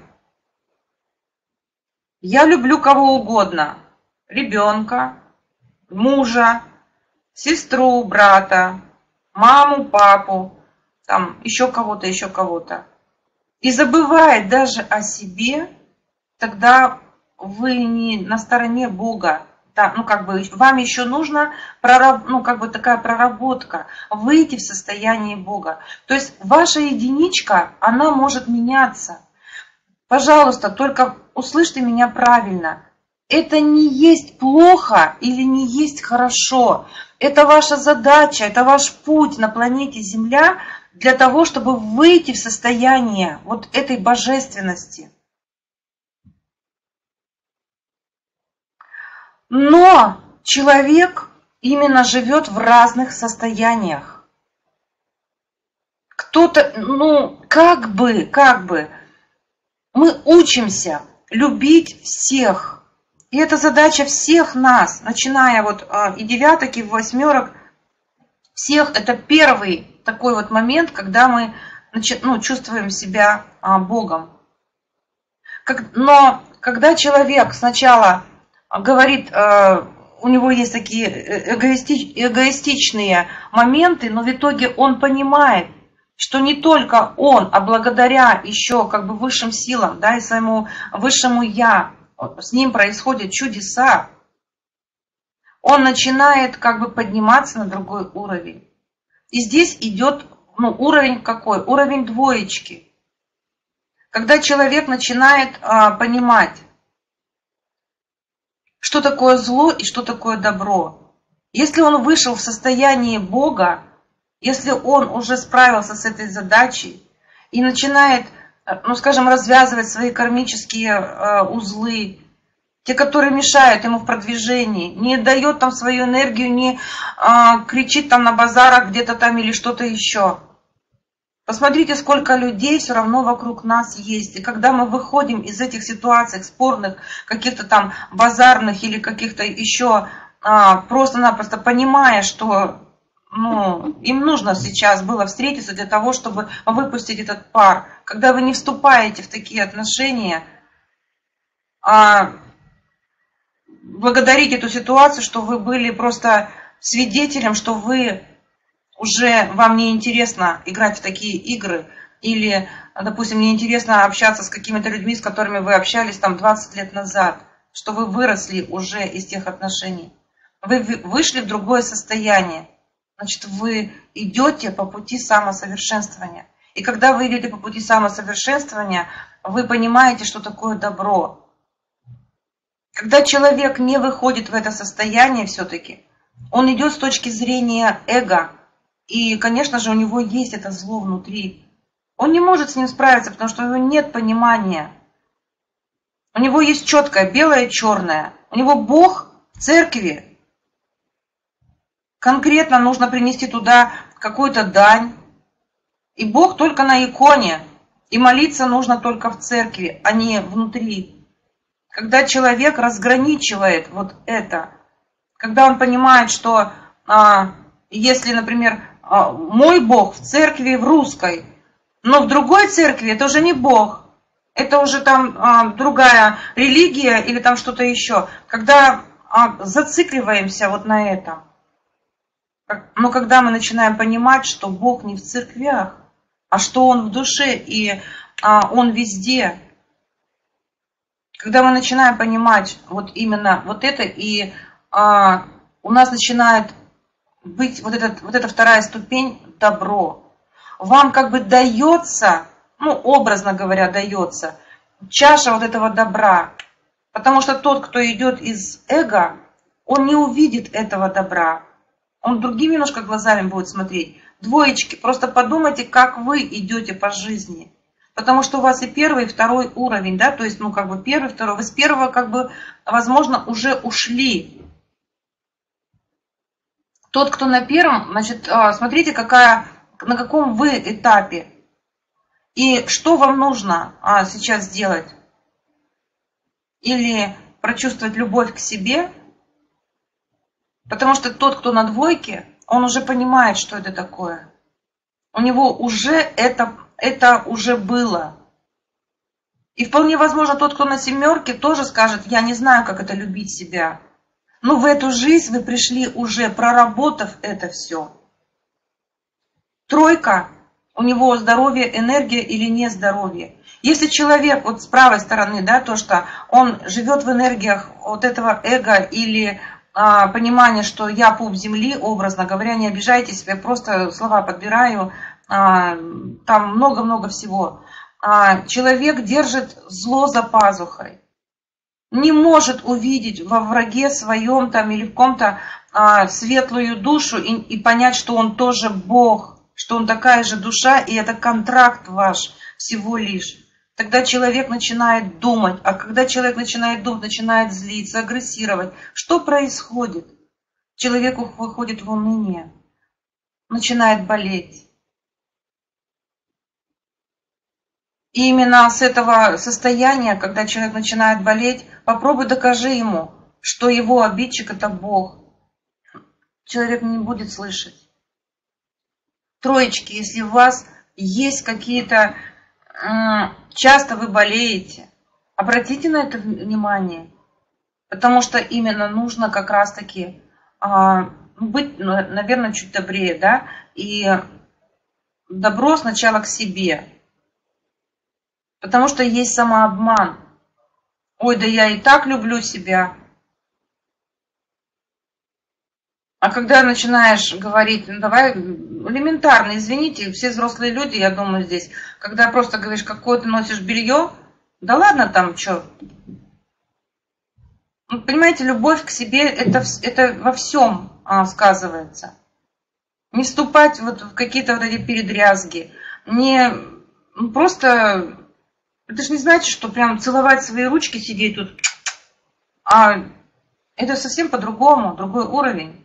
я люблю кого угодно, ребенка, мужа, сестру, брата, маму, папу, там еще кого-то, еще кого-то. И забывает даже о себе, тогда вы не на стороне Бога. Да, ну, как бы, вам еще нужно, прораб, ну, как бы такая проработка, выйти в состояние Бога. То есть ваша единичка, она может меняться. Пожалуйста, только услышьте меня правильно. Это не есть плохо или не есть хорошо. Это ваша задача, это ваш путь на планете Земля для того, чтобы выйти в состояние вот этой божественности. Но человек именно живет в разных состояниях. Кто-то, ну, как бы, как бы, мы учимся любить всех. И это задача всех нас, начиная вот и девяток, и восьмерок. Всех это первый такой вот момент, когда мы ну, чувствуем себя Богом. Но когда человек сначала говорит, у него есть такие эгоистичные моменты, но в итоге он понимает, что не только он, а благодаря еще как бы высшим силам, да, и своему высшему я, с ним происходят чудеса. Он начинает как бы подниматься на другой уровень. И здесь идет ну, уровень какой? Уровень двоечки. Когда человек начинает а, понимать, что такое зло и что такое добро. Если он вышел в состояние Бога, если он уже справился с этой задачей и начинает, ну скажем, развязывать свои кармические э, узлы, те, которые мешают ему в продвижении, не дает там свою энергию, не а, кричит там на базарах где-то там или что-то еще. Посмотрите, сколько людей все равно вокруг нас есть. И когда мы выходим из этих ситуаций спорных, каких-то там базарных или каких-то еще, а, просто-напросто понимая, что ну, им нужно сейчас было встретиться для того, чтобы выпустить этот пар. Когда вы не вступаете в такие отношения, а, благодарить эту ситуацию, что вы были просто свидетелем, что вы уже, вам не интересно играть в такие игры, или, допустим, не интересно общаться с какими-то людьми, с которыми вы общались там двадцать лет назад, что вы выросли уже из тех отношений. Вы вышли в другое состояние, значит, вы идете по пути самосовершенствования. И когда вы идете по пути самосовершенствования, вы понимаете, что такое добро. Когда человек не выходит в это состояние все-таки, он идет с точки зрения эго, и, конечно же, у него есть это зло внутри. Он не может с ним справиться, потому что у него нет понимания. У него есть четкое белое и черное. У него Бог в церкви. Конкретно нужно принести туда какую-то дань. И Бог только на иконе. И молиться нужно только в церкви, а не внутри. Когда человек разграничивает вот это, когда он понимает, что а, если, например, а, мой Бог в церкви в русской, но в другой церкви это уже не Бог, это уже там а, другая религия или там что-то еще. Когда а, зацикливаемся вот на этом, но когда мы начинаем понимать, что Бог не в церквях, а что Он в душе и а, Он везде. Когда мы начинаем понимать вот именно вот это, и а, у нас начинает быть вот, этот, вот эта вторая ступень добро. Вам как бы дается, ну образно говоря, дается чаша вот этого добра. Потому что тот, кто идет из эго, он не увидит этого добра. Он другими немножко глазами будет смотреть. Двоечки, просто подумайте, как вы идете по жизни. Потому что у вас и первый, и второй уровень, да, то есть, ну, как бы первый, второй. Вы с первого, как бы, возможно, уже ушли. Тот, кто на первом, значит, смотрите, какая, на каком вы этапе. И что вам нужно а, сейчас сделать? Или прочувствовать любовь к себе? Потому что тот, кто на двойке, он уже понимает, что это такое. У него уже это... Это уже было. И вполне возможно, тот, кто на семерке, тоже скажет, я не знаю, как это любить себя. Но в эту жизнь вы пришли уже, проработав это все. Тройка, у него здоровье, энергия или не здоровье. Если человек, вот с правой стороны, да, то, что он живет в энергиях вот этого эго или а, понимания, что я пуп земли, образно говоря, не обижайтесь, я просто слова подбираю, там много-много всего. Человек держит зло за пазухой. Не может увидеть во враге своем там или в ком-то светлую душу и, и понять, что он тоже Бог, что он такая же душа, и это контракт ваш всего лишь. Тогда человек начинает думать, а когда человек начинает думать, начинает злиться, агрессировать, что происходит? Человек выходит в уныние, начинает болеть. И именно с этого состояния, когда человек начинает болеть, попробуй докажи ему, что его обидчик – это Бог. Человек не будет слышать. Троечки, если у вас есть какие-то... Часто вы болеете, обратите на это внимание. Потому что именно нужно как раз-таки быть, наверное, чуть добрее, да? И добро сначала к себе. Потому что есть самообман. Ой, да я и так люблю себя. А когда начинаешь говорить, ну давай элементарно, извините, все взрослые люди, я думаю, здесь, когда просто говоришь, какое ты носишь белье, да ладно там, что. Ну, понимаете, любовь к себе это, это во всем а, сказывается. Не вступать вот в какие-то вот эти передрязги. Не ну, просто... Это же не значит, что прям целовать свои ручки, сидеть тут. А это совсем по-другому, другой уровень.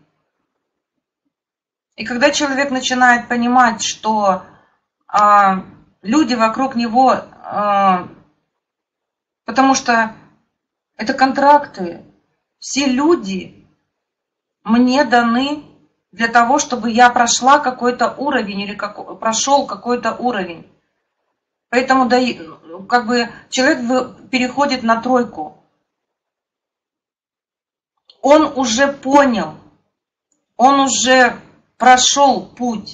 И когда человек начинает понимать, что а, люди вокруг него, а, потому что это контракты, все люди мне даны для того, чтобы я прошла какой-то уровень или как, прошел какой-то уровень. Поэтому да, как бы человек переходит на тройку. Он уже понял, он уже прошел путь.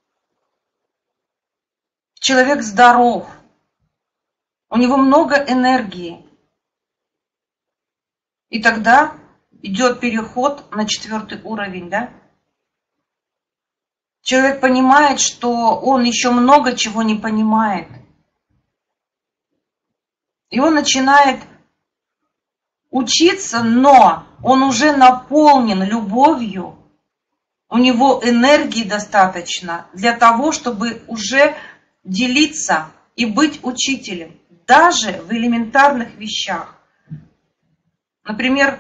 Человек здоров, у него много энергии. И тогда идет переход на четвертый уровень, да? Человек понимает, что он еще много чего не понимает. И он начинает учиться, но он уже наполнен любовью. У него энергии достаточно для того, чтобы уже делиться и быть учителем. Даже в элементарных вещах. Например,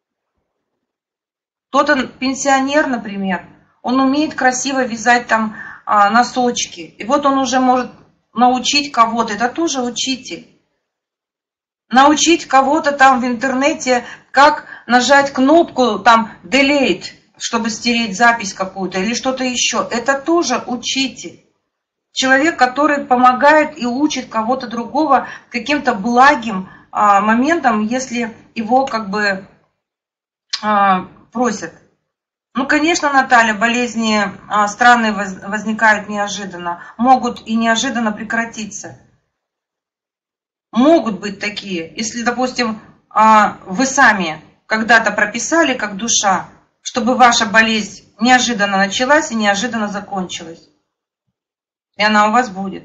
кто-то пенсионер, например, он умеет красиво вязать там а, носочки. И вот он уже может научить кого-то. Это тоже учитель. Научить кого-то там в интернете, как нажать кнопку там delete, чтобы стереть запись какую-то или что-то еще. Это тоже учитель. Человек, который помогает и учит кого-то другого каким-то благим а, моментом, если его как бы а, просят. Ну, конечно, Наталья, болезни а, странные воз, возникают неожиданно, могут и неожиданно прекратиться. Могут быть такие, если, допустим, вы сами когда-то прописали как душа, чтобы ваша болезнь неожиданно началась и неожиданно закончилась. И она у вас будет.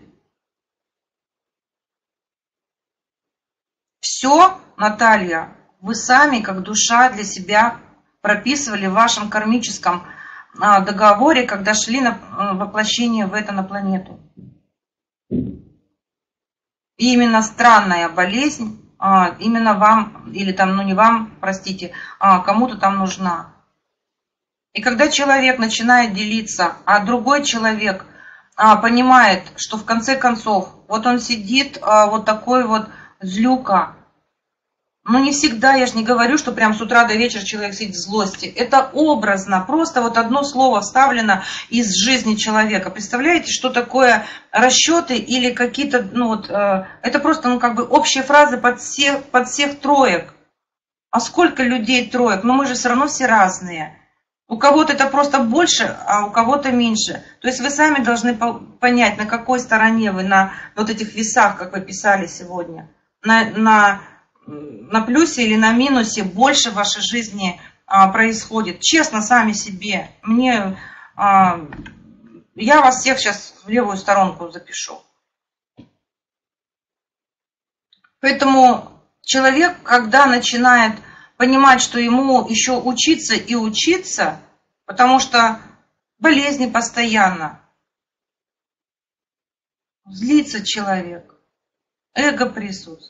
Все, Наталья, вы сами как душа для себя прописывали в вашем кармическом договоре, когда шли на воплощение в это на планету. И именно странная болезнь, именно вам, или там, ну не вам, простите, кому-то там нужна. И когда человек начинает делиться, а другой человек понимает, что в конце концов, вот он сидит, вот такой вот злюка. Ну не всегда, я же не говорю, что прям с утра до вечера человек сидит в злости. Это образно, просто вот одно слово вставлено из жизни человека. Представляете, что такое расчеты или какие-то, ну вот, э, это просто, ну как бы общие фразы под всех, под всех троек. А сколько людей троек? Ну мы же все равно все разные. У кого-то это просто больше, а у кого-то меньше. То есть вы сами должны понять, на какой стороне вы, на вот этих весах, как вы писали сегодня. На... на на плюсе или на минусе больше в вашей жизни а, происходит. Честно, сами себе. Мне, а, я вас всех сейчас в левую сторонку запишу. Поэтому человек, когда начинает понимать, что ему еще учиться и учиться, потому что болезни постоянно, злится человек, эго присутствует.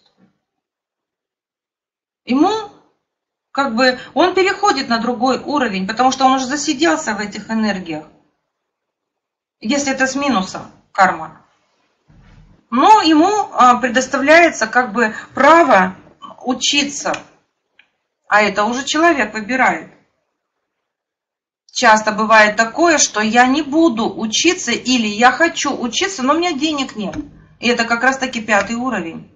Ему, как бы, он переходит на другой уровень, потому что он уже засиделся в этих энергиях. Если это с минусом карма. Но ему предоставляется, как бы, право учиться. А это уже человек выбирает. Часто бывает такое, что я не буду учиться, или я хочу учиться, но у меня денег нет. И это как раз таки пятый уровень.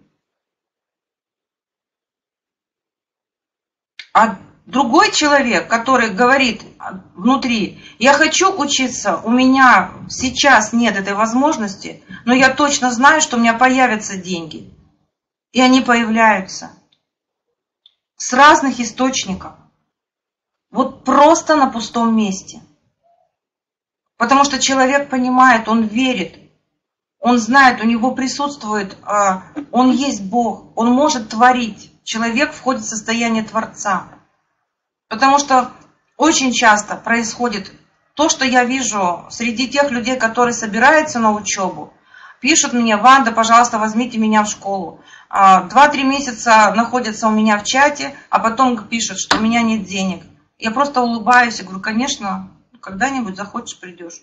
А другой человек, который говорит внутри, я хочу учиться, у меня сейчас нет этой возможности, но я точно знаю, что у меня появятся деньги. И они появляются с разных источников. Вот просто на пустом месте. Потому что человек понимает, он верит. Он знает, у него присутствует, он есть Бог, он может творить. Человек входит в состояние Творца. Потому что очень часто происходит то, что я вижу среди тех людей, которые собираются на учебу, пишут мне: Ванда, пожалуйста, возьмите меня в школу. Два-три месяца находятся у меня в чате, а потом пишут, что у меня нет денег. Я просто улыбаюсь и говорю: конечно, когда-нибудь захочешь, придешь.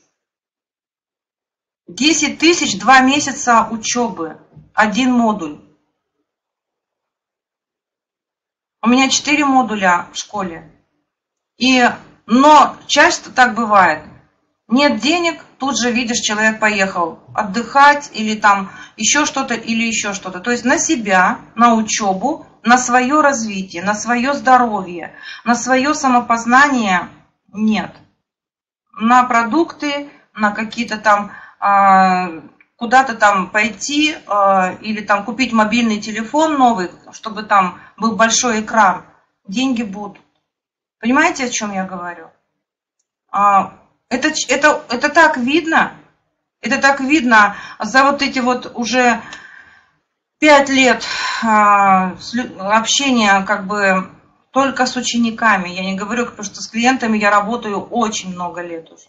десять тысяч, два месяца учебы, один модуль. У меня четыре модуля в школе. И, но часто так бывает. Нет денег, тут же видишь, человек поехал отдыхать или там еще что-то, или еще что-то. То есть на себя, на учебу, на свое развитие, на свое здоровье, на свое самопознание нет. На продукты, на какие-то там, куда-то там пойти или там купить мобильный телефон новый, чтобы там был большой экран, деньги будут. Понимаете, о чем я говорю? Это, это, это так видно, это так видно за вот эти вот уже пять лет общения как бы только с учениками. Я не говорю, потому что с клиентами я работаю очень много лет уже.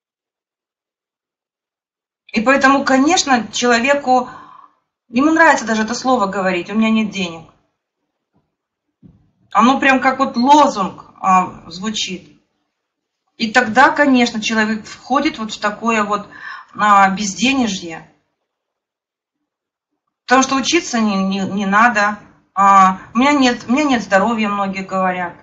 И поэтому, конечно, человеку, ему нравится даже это слово говорить: у меня нет денег. Оно прям как вот лозунг а, звучит. И тогда, конечно, человек входит вот в такое вот а, безденежье. Потому что учиться не, не, не надо. А, у меня нет, у меня нет здоровья, многие говорят.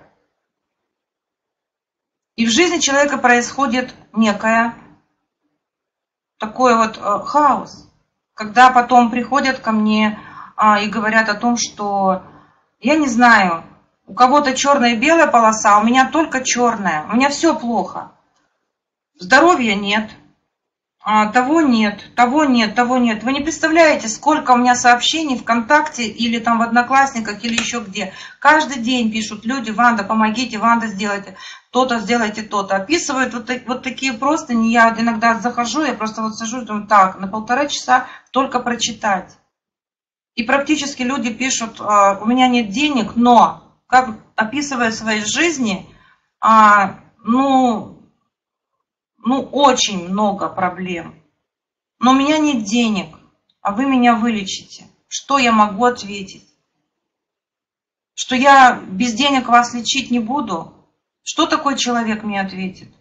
И в жизни человека происходит некое такой вот а, хаос. Когда потом приходят ко мне а, и говорят о том, что я не знаю, у кого-то черная и белая полоса, а у меня только черная. У меня все плохо. Здоровья нет. А, того нет, того нет, того нет. Вы не представляете, сколько у меня сообщений ВКонтакте или там в Одноклассниках или еще где. Каждый день пишут люди: Ванда, помогите, Ванда, сделайте то-то, сделайте то-то. Описывают вот, вот такие простыни. Я иногда захожу, я просто вот сажусь, думаю: так, на полтора часа только прочитать. И практически люди пишут: у меня нет денег, но... Как описывая свои жизни, а, ну, ну, очень много проблем. Но у меня нет денег, а вы меня вылечите. Что я могу ответить? Что я без денег вас лечить не буду? Что такой человек мне ответит?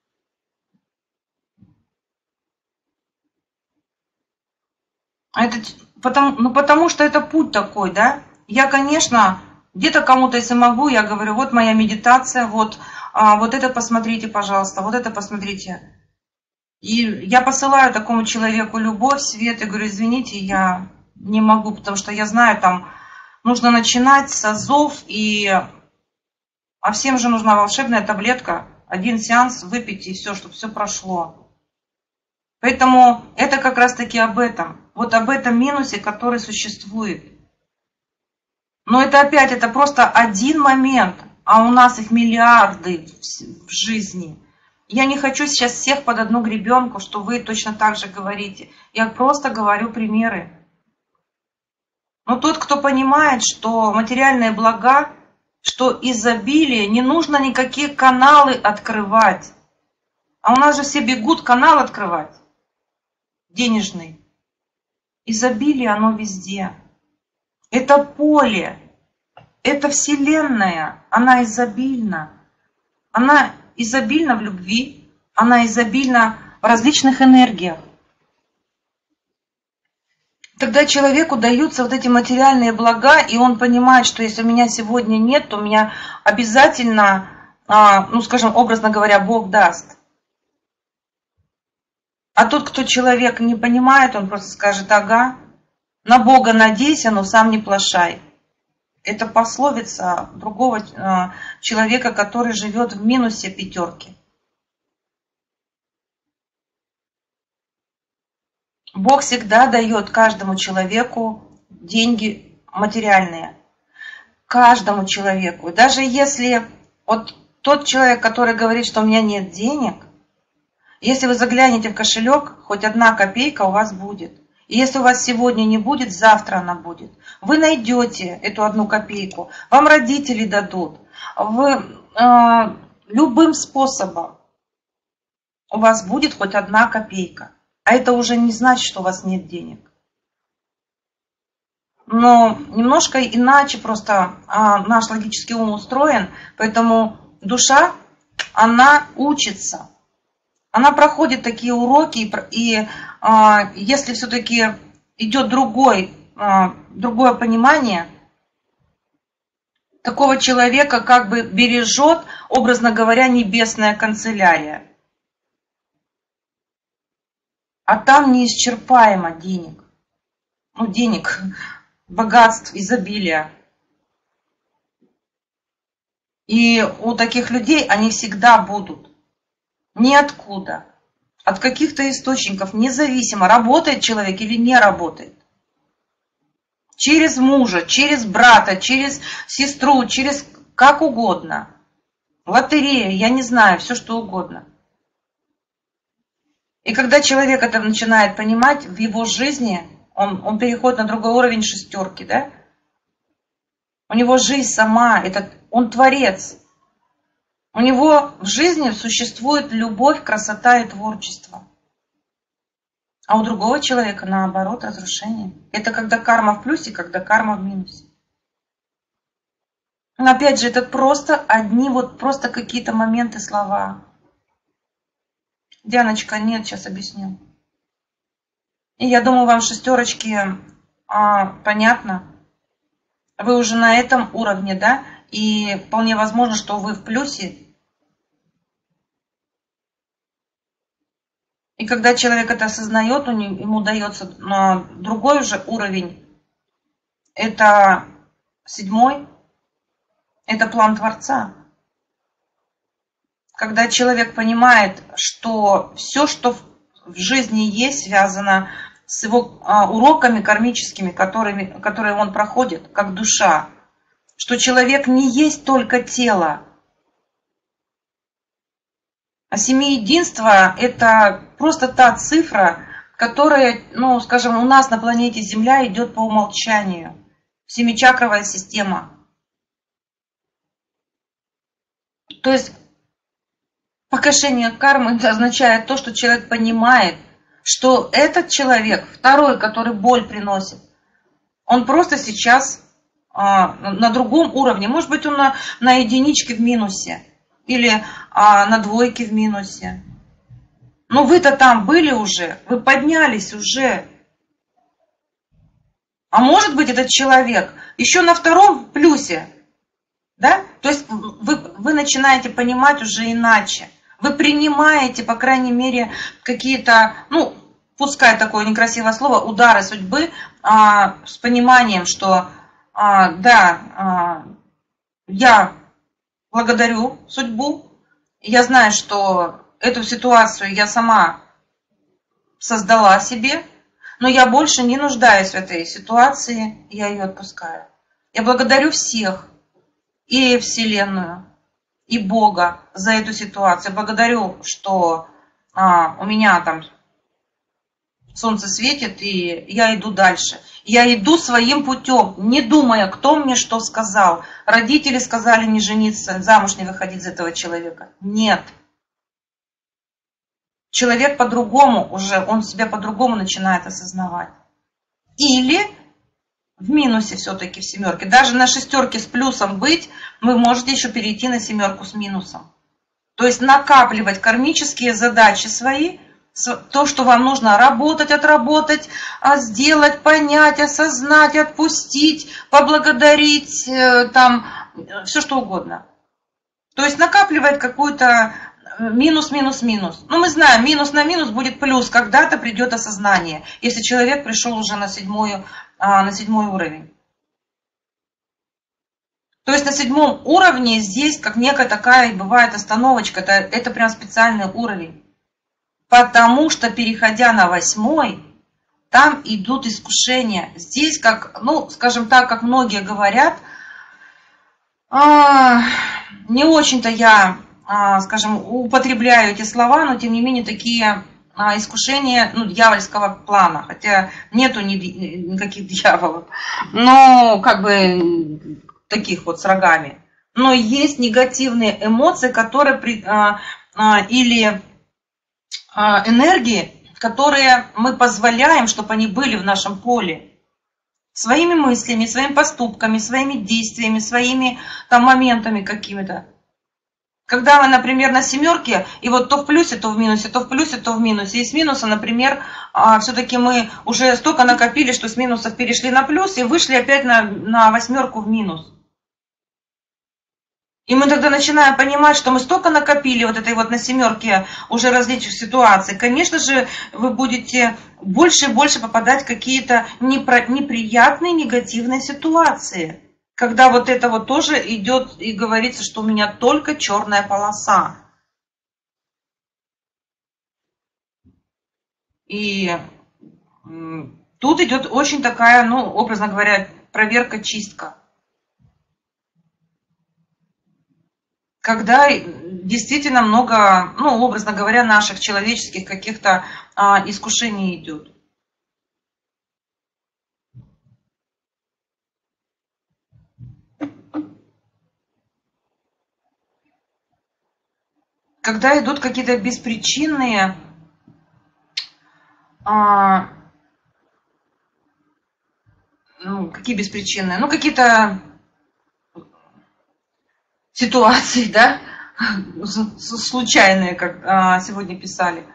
Это, потому, ну, потому что это путь такой, да? Я, конечно... Где-то кому-то, если могу, я говорю: вот моя медитация, вот, а, вот это посмотрите, пожалуйста, вот это посмотрите. И я посылаю такому человеку любовь, свет, и говорю: извините, я не могу, потому что я знаю, там нужно начинать с азов, и... а всем же нужна волшебная таблетка, один сеанс выпить, и все, чтобы все прошло. Поэтому это как раз-таки об этом, вот об этом минусе, который существует. Но это опять, это просто один момент, а у нас их миллиарды в жизни. Я не хочу сейчас всех под одну гребенку, что вы точно так же говорите. Я просто говорю примеры. Но тот, кто понимает, что материальные блага, что изобилие, не нужно никакие каналы открывать. А у нас же все бегут канал открывать, денежный. Изобилие, оно везде. Это поле, это Вселенная, она изобильна. Она изобильна в любви, она изобильна в различных энергиях. Тогда человеку даются вот эти материальные блага, и он понимает, что если у меня сегодня нет, то меня обязательно, ну скажем, образно говоря, Бог даст. А тот, кто человек не понимает, он просто скажет: ага, на Бога надейся, но сам не плашай. Это пословица другого человека, который живет в минусе пятерки. Бог всегда дает каждому человеку деньги материальные. Каждому человеку. И даже если вот тот человек, который говорит, что у меня нет денег, если вы заглянете в кошелек, хоть одна копейка у вас будет. И если у вас сегодня не будет, завтра она будет. Вы найдете эту одну копейку, вам родители дадут. Вы э, любым способом у вас будет хоть одна копейка. А это уже не значит, что у вас нет денег. Но немножко иначе просто а, наш логический ум устроен, поэтому душа, она учится. Она проходит такие уроки, и, и а, если все-таки идет другой, а, другое понимание, такого человека как бы бережет, образно говоря, небесная канцелярия. А там неисчерпаемо денег. Ну, денег, богатств, изобилия. И у таких людей они всегда будут. Ниоткуда. От каких-то источников, независимо, работает человек или не работает. Через мужа, через брата, через сестру, через как угодно. Лотерея, я не знаю, все что угодно. И когда человек это начинает понимать, в его жизни он, он переходит на другой уровень шестерки, да? У него жизнь сама, это, он творец. У него в жизни существует любовь, красота и творчество. А у другого человека, наоборот, разрушение. Это когда карма в плюсе, когда карма в минусе. Но опять же, это просто одни вот просто какие-то моменты, слова. Дианочка, нет, сейчас объясню. И я думаю, вам шестерочки а, понятно. Вы уже на этом уровне, да? И вполне возможно, что вы в плюсе. И когда человек это осознает, ему дается другой уже уровень. Это седьмой. Это план Творца. Когда человек понимает, что все, что в жизни есть, связано с его уроками кармическими, которыми, которые он проходит, как душа, что человек не есть только тело. А семиединство – это просто та цифра, которая, ну, скажем, у нас на планете Земля идет по умолчанию. Семичакровая система. То есть погашение кармы означает то, что человек понимает, что этот человек, второй, который боль приносит, он просто сейчас а, на другом уровне. Может быть, он на, на единичке в минусе или а, на двойке в минусе. Но вы-то там были уже, вы поднялись уже. А может быть, этот человек еще на втором плюсе. Да? То есть вы, вы начинаете понимать уже иначе. Вы принимаете, по крайней мере, какие-то, ну, пускай такое некрасивое слово, удары судьбы, а, с пониманием, что а, да, а, я благодарю судьбу, я знаю, что эту ситуацию я сама создала себе, но я больше не нуждаюсь в этой ситуации, я ее отпускаю. Я благодарю всех, и Вселенную, и Бога за эту ситуацию. Благодарю, что а, у меня там солнце светит, и я иду дальше. Я иду своим путем, не думая, кто мне что сказал. Родители сказали не жениться, замуж не выходить за этого человека. Нет. Человек по-другому уже, он себя по-другому начинает осознавать. Или в минусе все-таки в семерке. Даже на шестерке с плюсом быть, вы можете еще перейти на семерку с минусом. То есть накапливать кармические задачи свои, то, что вам нужно работать, отработать, сделать, понять, осознать, отпустить, поблагодарить, там, все что угодно. То есть накапливает какой-то минус, минус, минус. Ну, мы знаем, минус на минус будет плюс, когда-то придет осознание, если человек пришел уже на седьмую, на седьмой уровень. То есть на седьмом уровне здесь как некая такая бывает остановочка, это, это прям специальный уровень. Потому что переходя на восьмой, там идут искушения. Здесь, как, ну, скажем так, как многие говорят, а, не очень-то я, а, скажем, употребляю эти слова, но тем не менее такие а, искушения, ну, дьявольского плана, хотя нету ни, никаких дьяволов, но как бы таких вот с рогами. Но есть негативные эмоции, которые при, а, а, или а, энергии, которые мы позволяем, чтобы они были в нашем поле. Своими мыслями, своими поступками, своими действиями, своими там моментами какими-то. Когда вы, например, на семерке, и вот то в плюсе, то в минусе, то в плюсе, то в минусе. И с минуса, например, все-таки мы уже столько накопили, что с минусов перешли на плюс и вышли опять на, на восьмерку в минус. И мы тогда начинаем понимать, что мы столько накопили вот этой вот на семерке уже различных ситуаций. Конечно же, вы будете больше и больше попадать в какие-то неприятные, негативные ситуации. Когда вот это вот тоже идет и говорится, что у меня только черная полоса. И тут идет очень такая, ну, образно говоря, проверка, чистка. Когда действительно много, ну, образно говоря, наших человеческих каких-то а, искушений идет. Когда идут какие-то беспричинные а, ну, какие беспричинные, ну, какие-то ситуации, да, случайные, как а, сегодня писали.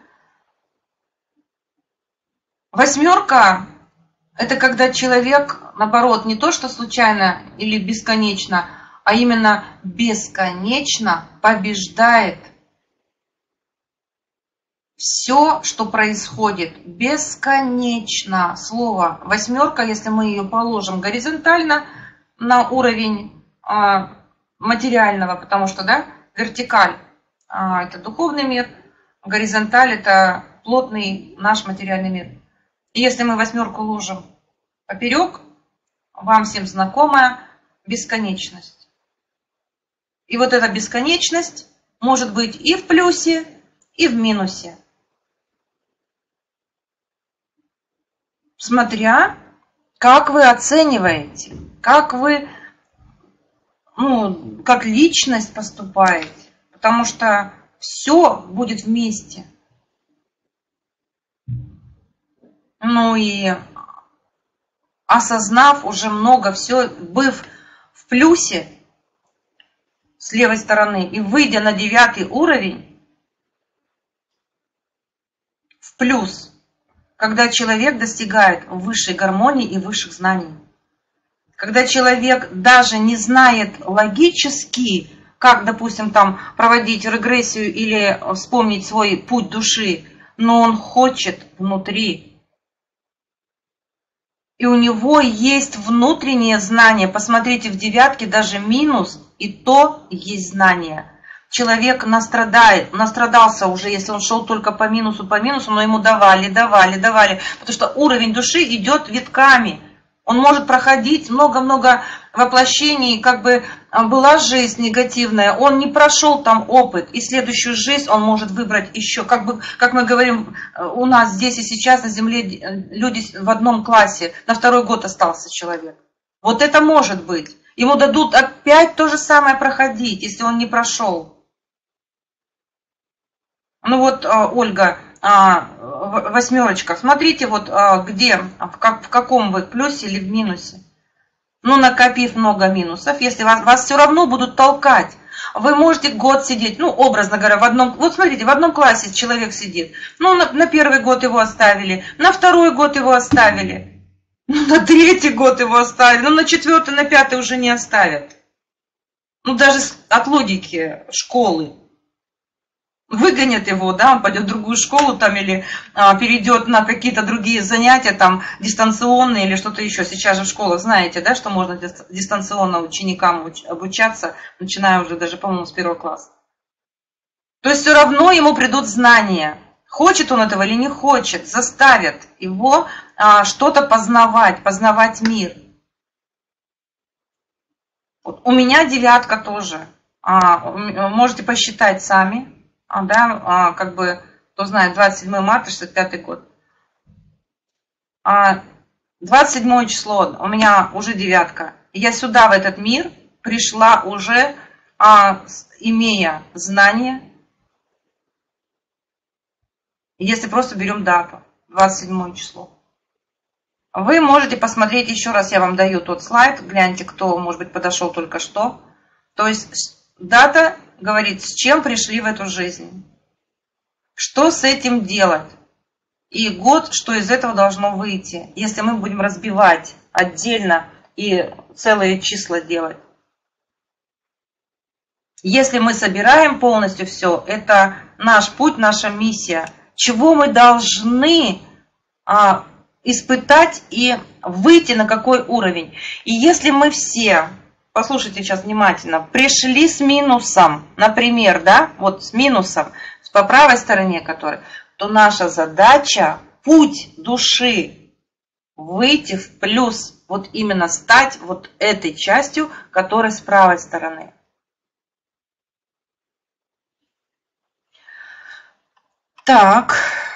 Восьмерка – это когда человек, наоборот, не то что случайно или бесконечно, а именно бесконечно побеждает все, что происходит. Бесконечно. Слово восьмерка, если мы ее положим горизонтально на уровень а, материального, потому что, да, вертикаль а, – это духовный мир, горизонталь – это плотный наш материальный мир. И если мы восьмерку ложим поперек, вам всем знакомая бесконечность. И вот эта бесконечность может быть и в плюсе, и в минусе. Смотря, как вы оцениваете, как вы, ну, как личность поступаете. Потому что все будет вместе. Ну и осознав уже много все, быв в плюсе с левой стороны и выйдя на девятый уровень в плюс, когда человек достигает высшей гармонии и высших знаний. Когда человек даже не знает логически, как, допустим, там проводить регрессию или вспомнить свой путь души, но он хочет внутри. И у него есть внутреннее знание. Посмотрите, в девятке даже минус, и то есть знание. Человек настрадает, настрадался уже, если он шел только по минусу, по минусу, но ему давали, давали, давали. Потому что уровень души идет витками. Он может проходить много-много воплощений, как бы была жизнь негативная, он не прошел там опыт, и следующую жизнь он может выбрать еще. Как бы, как мы говорим, у нас здесь и сейчас на Земле люди в одном классе, на второй год остался человек. Вот это может быть. Ему дадут опять то же самое проходить, если он не прошел. Ну вот, Ольга, восьмерочка. Смотрите, вот где, в, как, в каком вы, в плюсе или в минусе. Ну, накопив много минусов, если вас, вас все равно будут толкать. Вы можете год сидеть, ну, образно говоря, в одном... Вот смотрите, в одном классе человек сидит. Ну, на, на первый год его оставили, на второй год его оставили, на третий год его оставили, ну, на четвертый, на пятый уже не оставят. Ну, даже от логики школы. Выгонят его, да, он пойдет в другую школу там или а, перейдет на какие-то другие занятия, там, дистанционные или что-то еще. Сейчас же в школах знаете, да, что можно дистанционно ученикам обучаться, начиная уже даже, по-моему, с первого класса. То есть все равно ему придут знания. Хочет он этого или не хочет, заставят его а, что-то познавать, познавать мир. Вот. У меня девятка тоже. А, можете посчитать сами. Да, как бы Кто знает, двадцать седьмое марта шестьдесят пятый год. А двадцать седьмое число, у меня уже девятка. Я сюда, в этот мир, пришла уже, а, имея знания. Если просто берем дату, двадцать седьмое число. Вы можете посмотреть еще раз, я вам даю тот слайд, гляньте, кто, может быть, подошел только что. То есть дата говорит, с чем пришли в эту жизнь, что с этим делать, и год, что из этого должно выйти, если мы будем разбивать отдельно и целые числа делать. Если мы собираем полностью все, это наш путь, наша миссия, чего мы должны а, испытать и выйти на какой уровень. И если мы все, послушайте сейчас внимательно, пришли с минусом, например, да, вот с минусом, по правой стороне которой, то наша задача, путь души, выйти в плюс, вот именно стать вот этой частью, которая с правой стороны. Так.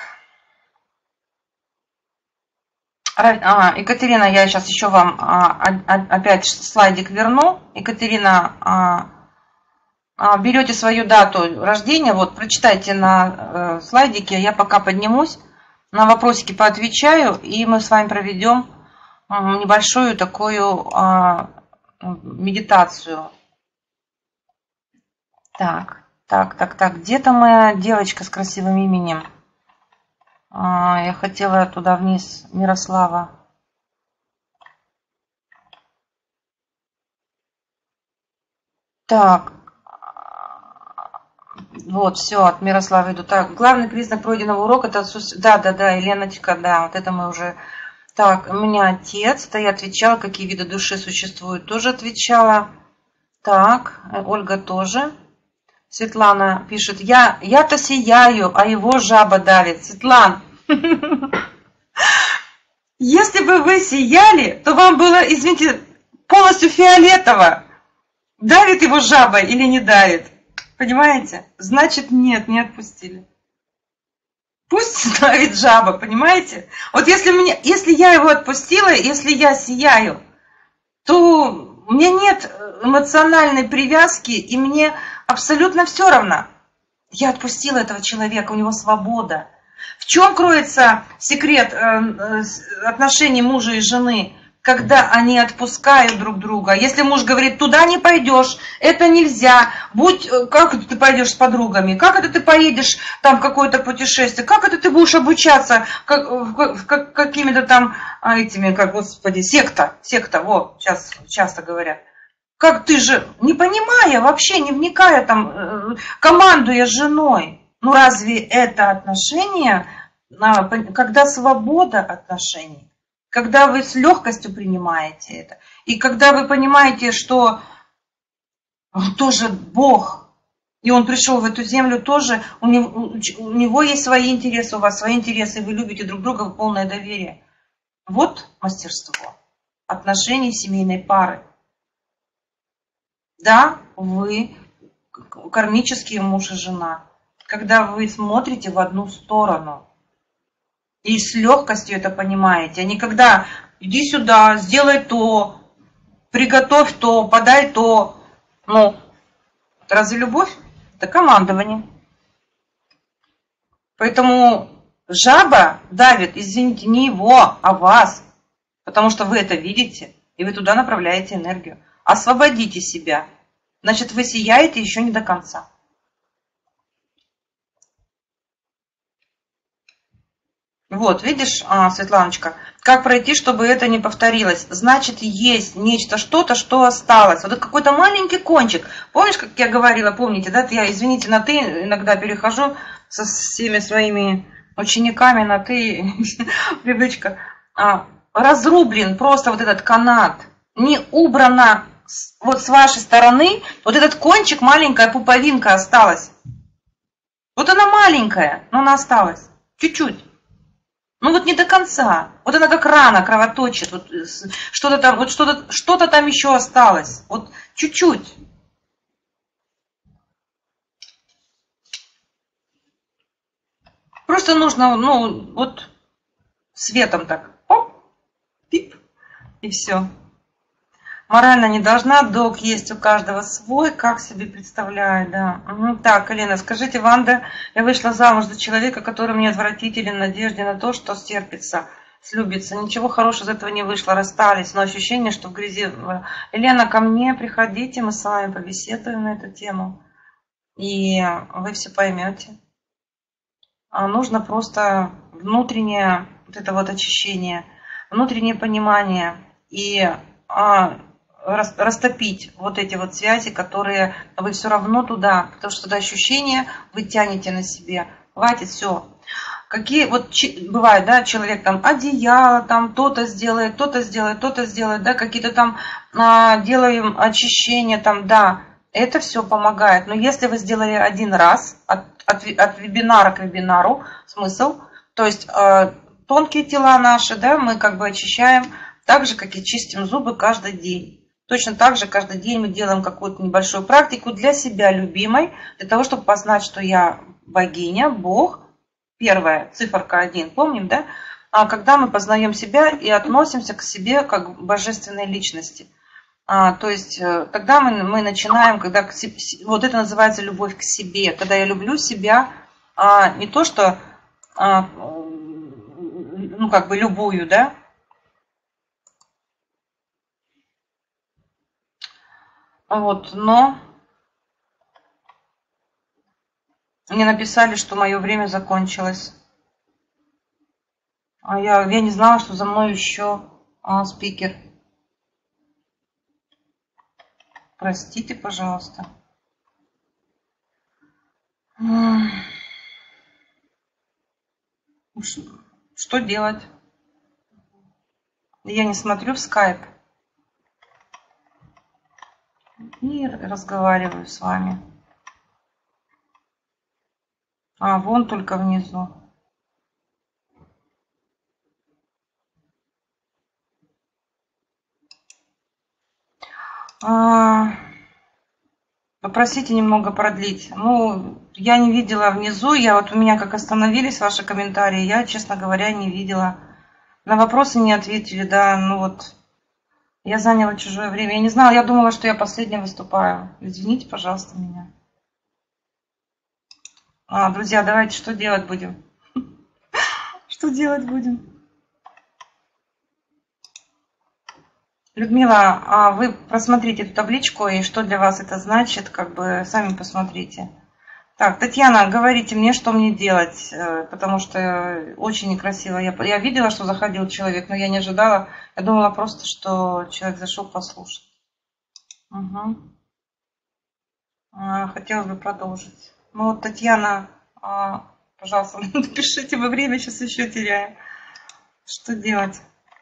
А, Екатерина, я сейчас еще вам а, опять слайдик верну. Екатерина, а, а, берете свою дату рождения, вот прочитайте на э, слайдике, я пока поднимусь, на вопросики поотвечаю, и мы с вами проведем э, небольшую такую э, медитацию. Так, так, так, так, где-то моя девочка с красивым именем. Я хотела туда вниз, Мирослава. Так. Вот, все, от Мирослава иду. Так, главный признак пройденного урока – это отсутствие… Да, да, да, Еленочка, да, вот это мы уже… Так, у меня отец, то я отвечала, какие виды души существуют, тоже отвечала. Так, Ольга тоже. Светлана пишет, я, я-то сияю, а его жаба давит. Светлана, если бы вы сияли, то вам было, извините, полностью фиолетово. Давит его жаба или не давит? Понимаете? Значит, нет, не отпустили. Пусть давит жаба, понимаете? Вот если, мне, если я его отпустила, если я сияю, то у меня нет эмоциональной привязки, и мне абсолютно все равно. Я отпустила этого человека, у него свобода. В чем кроется секрет отношений мужа и жены, когда они отпускают друг друга? Если муж говорит, туда не пойдешь, это нельзя, будь, как это ты пойдешь с подругами, как это ты поедешь там в какое-то путешествие, как это ты будешь обучаться как, как, какими-то там этими, как, господи, секта, секта, вот, сейчас часто говорят. Как ты же, не понимая, вообще не вникая там, командуя женой, ну разве это отношения, когда свобода отношений, когда вы с легкостью принимаете это, и когда вы понимаете, что он тоже Бог, и он пришел в эту землю тоже, у него, у него есть свои интересы, у вас свои интересы, и вы любите друг друга в полное доверие. Вот мастерство отношений семейной пары. Да, вы кармические муж и жена, когда вы смотрите в одну сторону и с легкостью это понимаете, а не когда иди сюда, сделай то, приготовь то, подай то. Ну, разве любовь? Это командование. Поэтому жаба давит, извините, не его, а вас, потому что вы это видите, и вы туда направляете энергию. Освободите себя. Значит, вы сияете еще не до конца. Вот, видишь, Светланочка, как пройти, чтобы это не повторилось? Значит, есть нечто, что-то, что осталось. Вот какой-то маленький кончик. Помнишь, как я говорила, помните, да? Я, извините, на «ты» иногда перехожу со всеми своими учениками на «ты», привычка. Разрублен просто вот этот канат. Не убрано вот с вашей стороны, вот этот кончик, маленькая пуповинка осталась. Вот она маленькая, но она осталась. Чуть-чуть. Ну вот не до конца. Вот она как рана кровоточит. Вот что-то там, вот что-то, что-то там еще осталось. Вот чуть-чуть. Просто нужно, ну, вот светом так, оп, пип, и все. Морально не должна, долг есть у каждого свой, как себе представляю, да. Угу. Так, Елена, скажите, Ванда, я вышла замуж за человека, который мне отвратителен в надежде на то, что стерпится, слюбится. Ничего хорошего из этого не вышло, расстались, но ощущение, что в грязи. Елена, ко мне приходите, мы с вами побеседуем на эту тему, и вы все поймете. А нужно просто внутреннее вот это вот очищение, внутреннее понимание и а, растопить вот эти вот связи, которые вы все равно туда, потому что это ощущение вы тянете на себе. Хватит, все. Какие вот бывает, да, человек там одеяло, там то-то сделает, то-то сделает, то-то сделает, да, какие-то там а, делаем очищения, там, да, это все помогает. Но если вы сделали один раз от, от, от вебинара к вебинару, смысл, то есть э, тонкие тела наши, да, мы как бы очищаем, так же, как и чистим зубы каждый день. Точно так же каждый день мы делаем какую-то небольшую практику для себя любимой, для того, чтобы познать, что я богиня, Бог. Первая, циферка один, помним, да? А когда мы познаем себя и относимся к себе как к божественной личности. А, то есть тогда мы, мы начинаем, когда вот это называется любовь к себе, когда я люблю себя, а, не то что, а, ну как бы любую, да? Вот, но мне написали, что мое время закончилось. А я, я не знала, что за мной еще а, спикер. Простите, пожалуйста. Что делать? Я не смотрю в скайп. И разговариваю с вами. А, вон только внизу. А, попросите немного продлить. Ну, я не видела внизу. Я вот у меня как остановились ваши комментарии. Я, честно говоря, не видела. На вопросы не ответили, да. Ну вот, я заняла чужое время. Я не знала, я думала, что я последняя выступаю. Извините, пожалуйста, меня. А, друзья, давайте что делать будем? Что делать будем? Людмила, а вы просмотрите эту табличку, и что для вас это значит, как бы сами посмотрите. Так, Татьяна, говорите мне, что мне делать, потому что очень некрасиво. Я, я видела, что заходил человек, но я не ожидала. Я думала просто, что человек зашел послушать. Угу. А, хотелось бы продолжить. Ну вот, Татьяна, а, пожалуйста, напишите, мы время сейчас еще теряем. Что делать?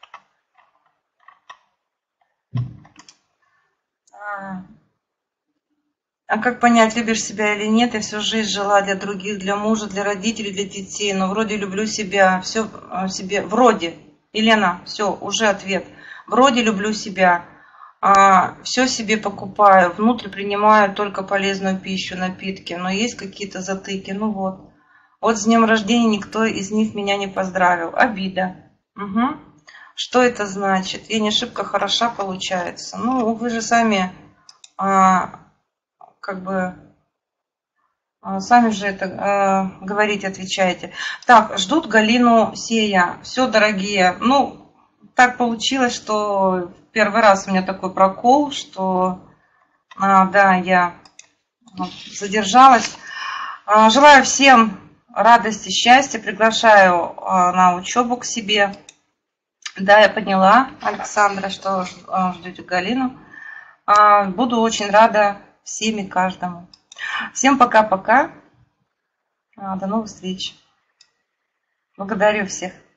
А, а как понять, любишь себя или нет? Я всю жизнь жила для других, для мужа, для родителей, для детей. Но вроде люблю себя, все себе, вроде. Елена, все, уже ответ. Вроде люблю себя, а, все себе покупаю, внутрь принимаю только полезную пищу, напитки. Но есть какие-то затыки, ну вот. Вот с днем рождения никто из них меня не поздравил. Обида. Угу. Что это значит? Я не шибко хороша, получается. Ну, вы же сами, а, как бы, а, сами же это а, говорите, отвечаете. Так, ждут Галину Сея. Все, дорогие. Ну, так получилось, что первый раз у меня такой прокол, что, а, да, я задержалась. А, желаю всем радости, счастья. Приглашаю а, на учебу к себе. Да, я поняла, Александра, что ждете Галину. Буду очень рада всем и каждому. Всем пока-пока. До новых встреч. Благодарю всех.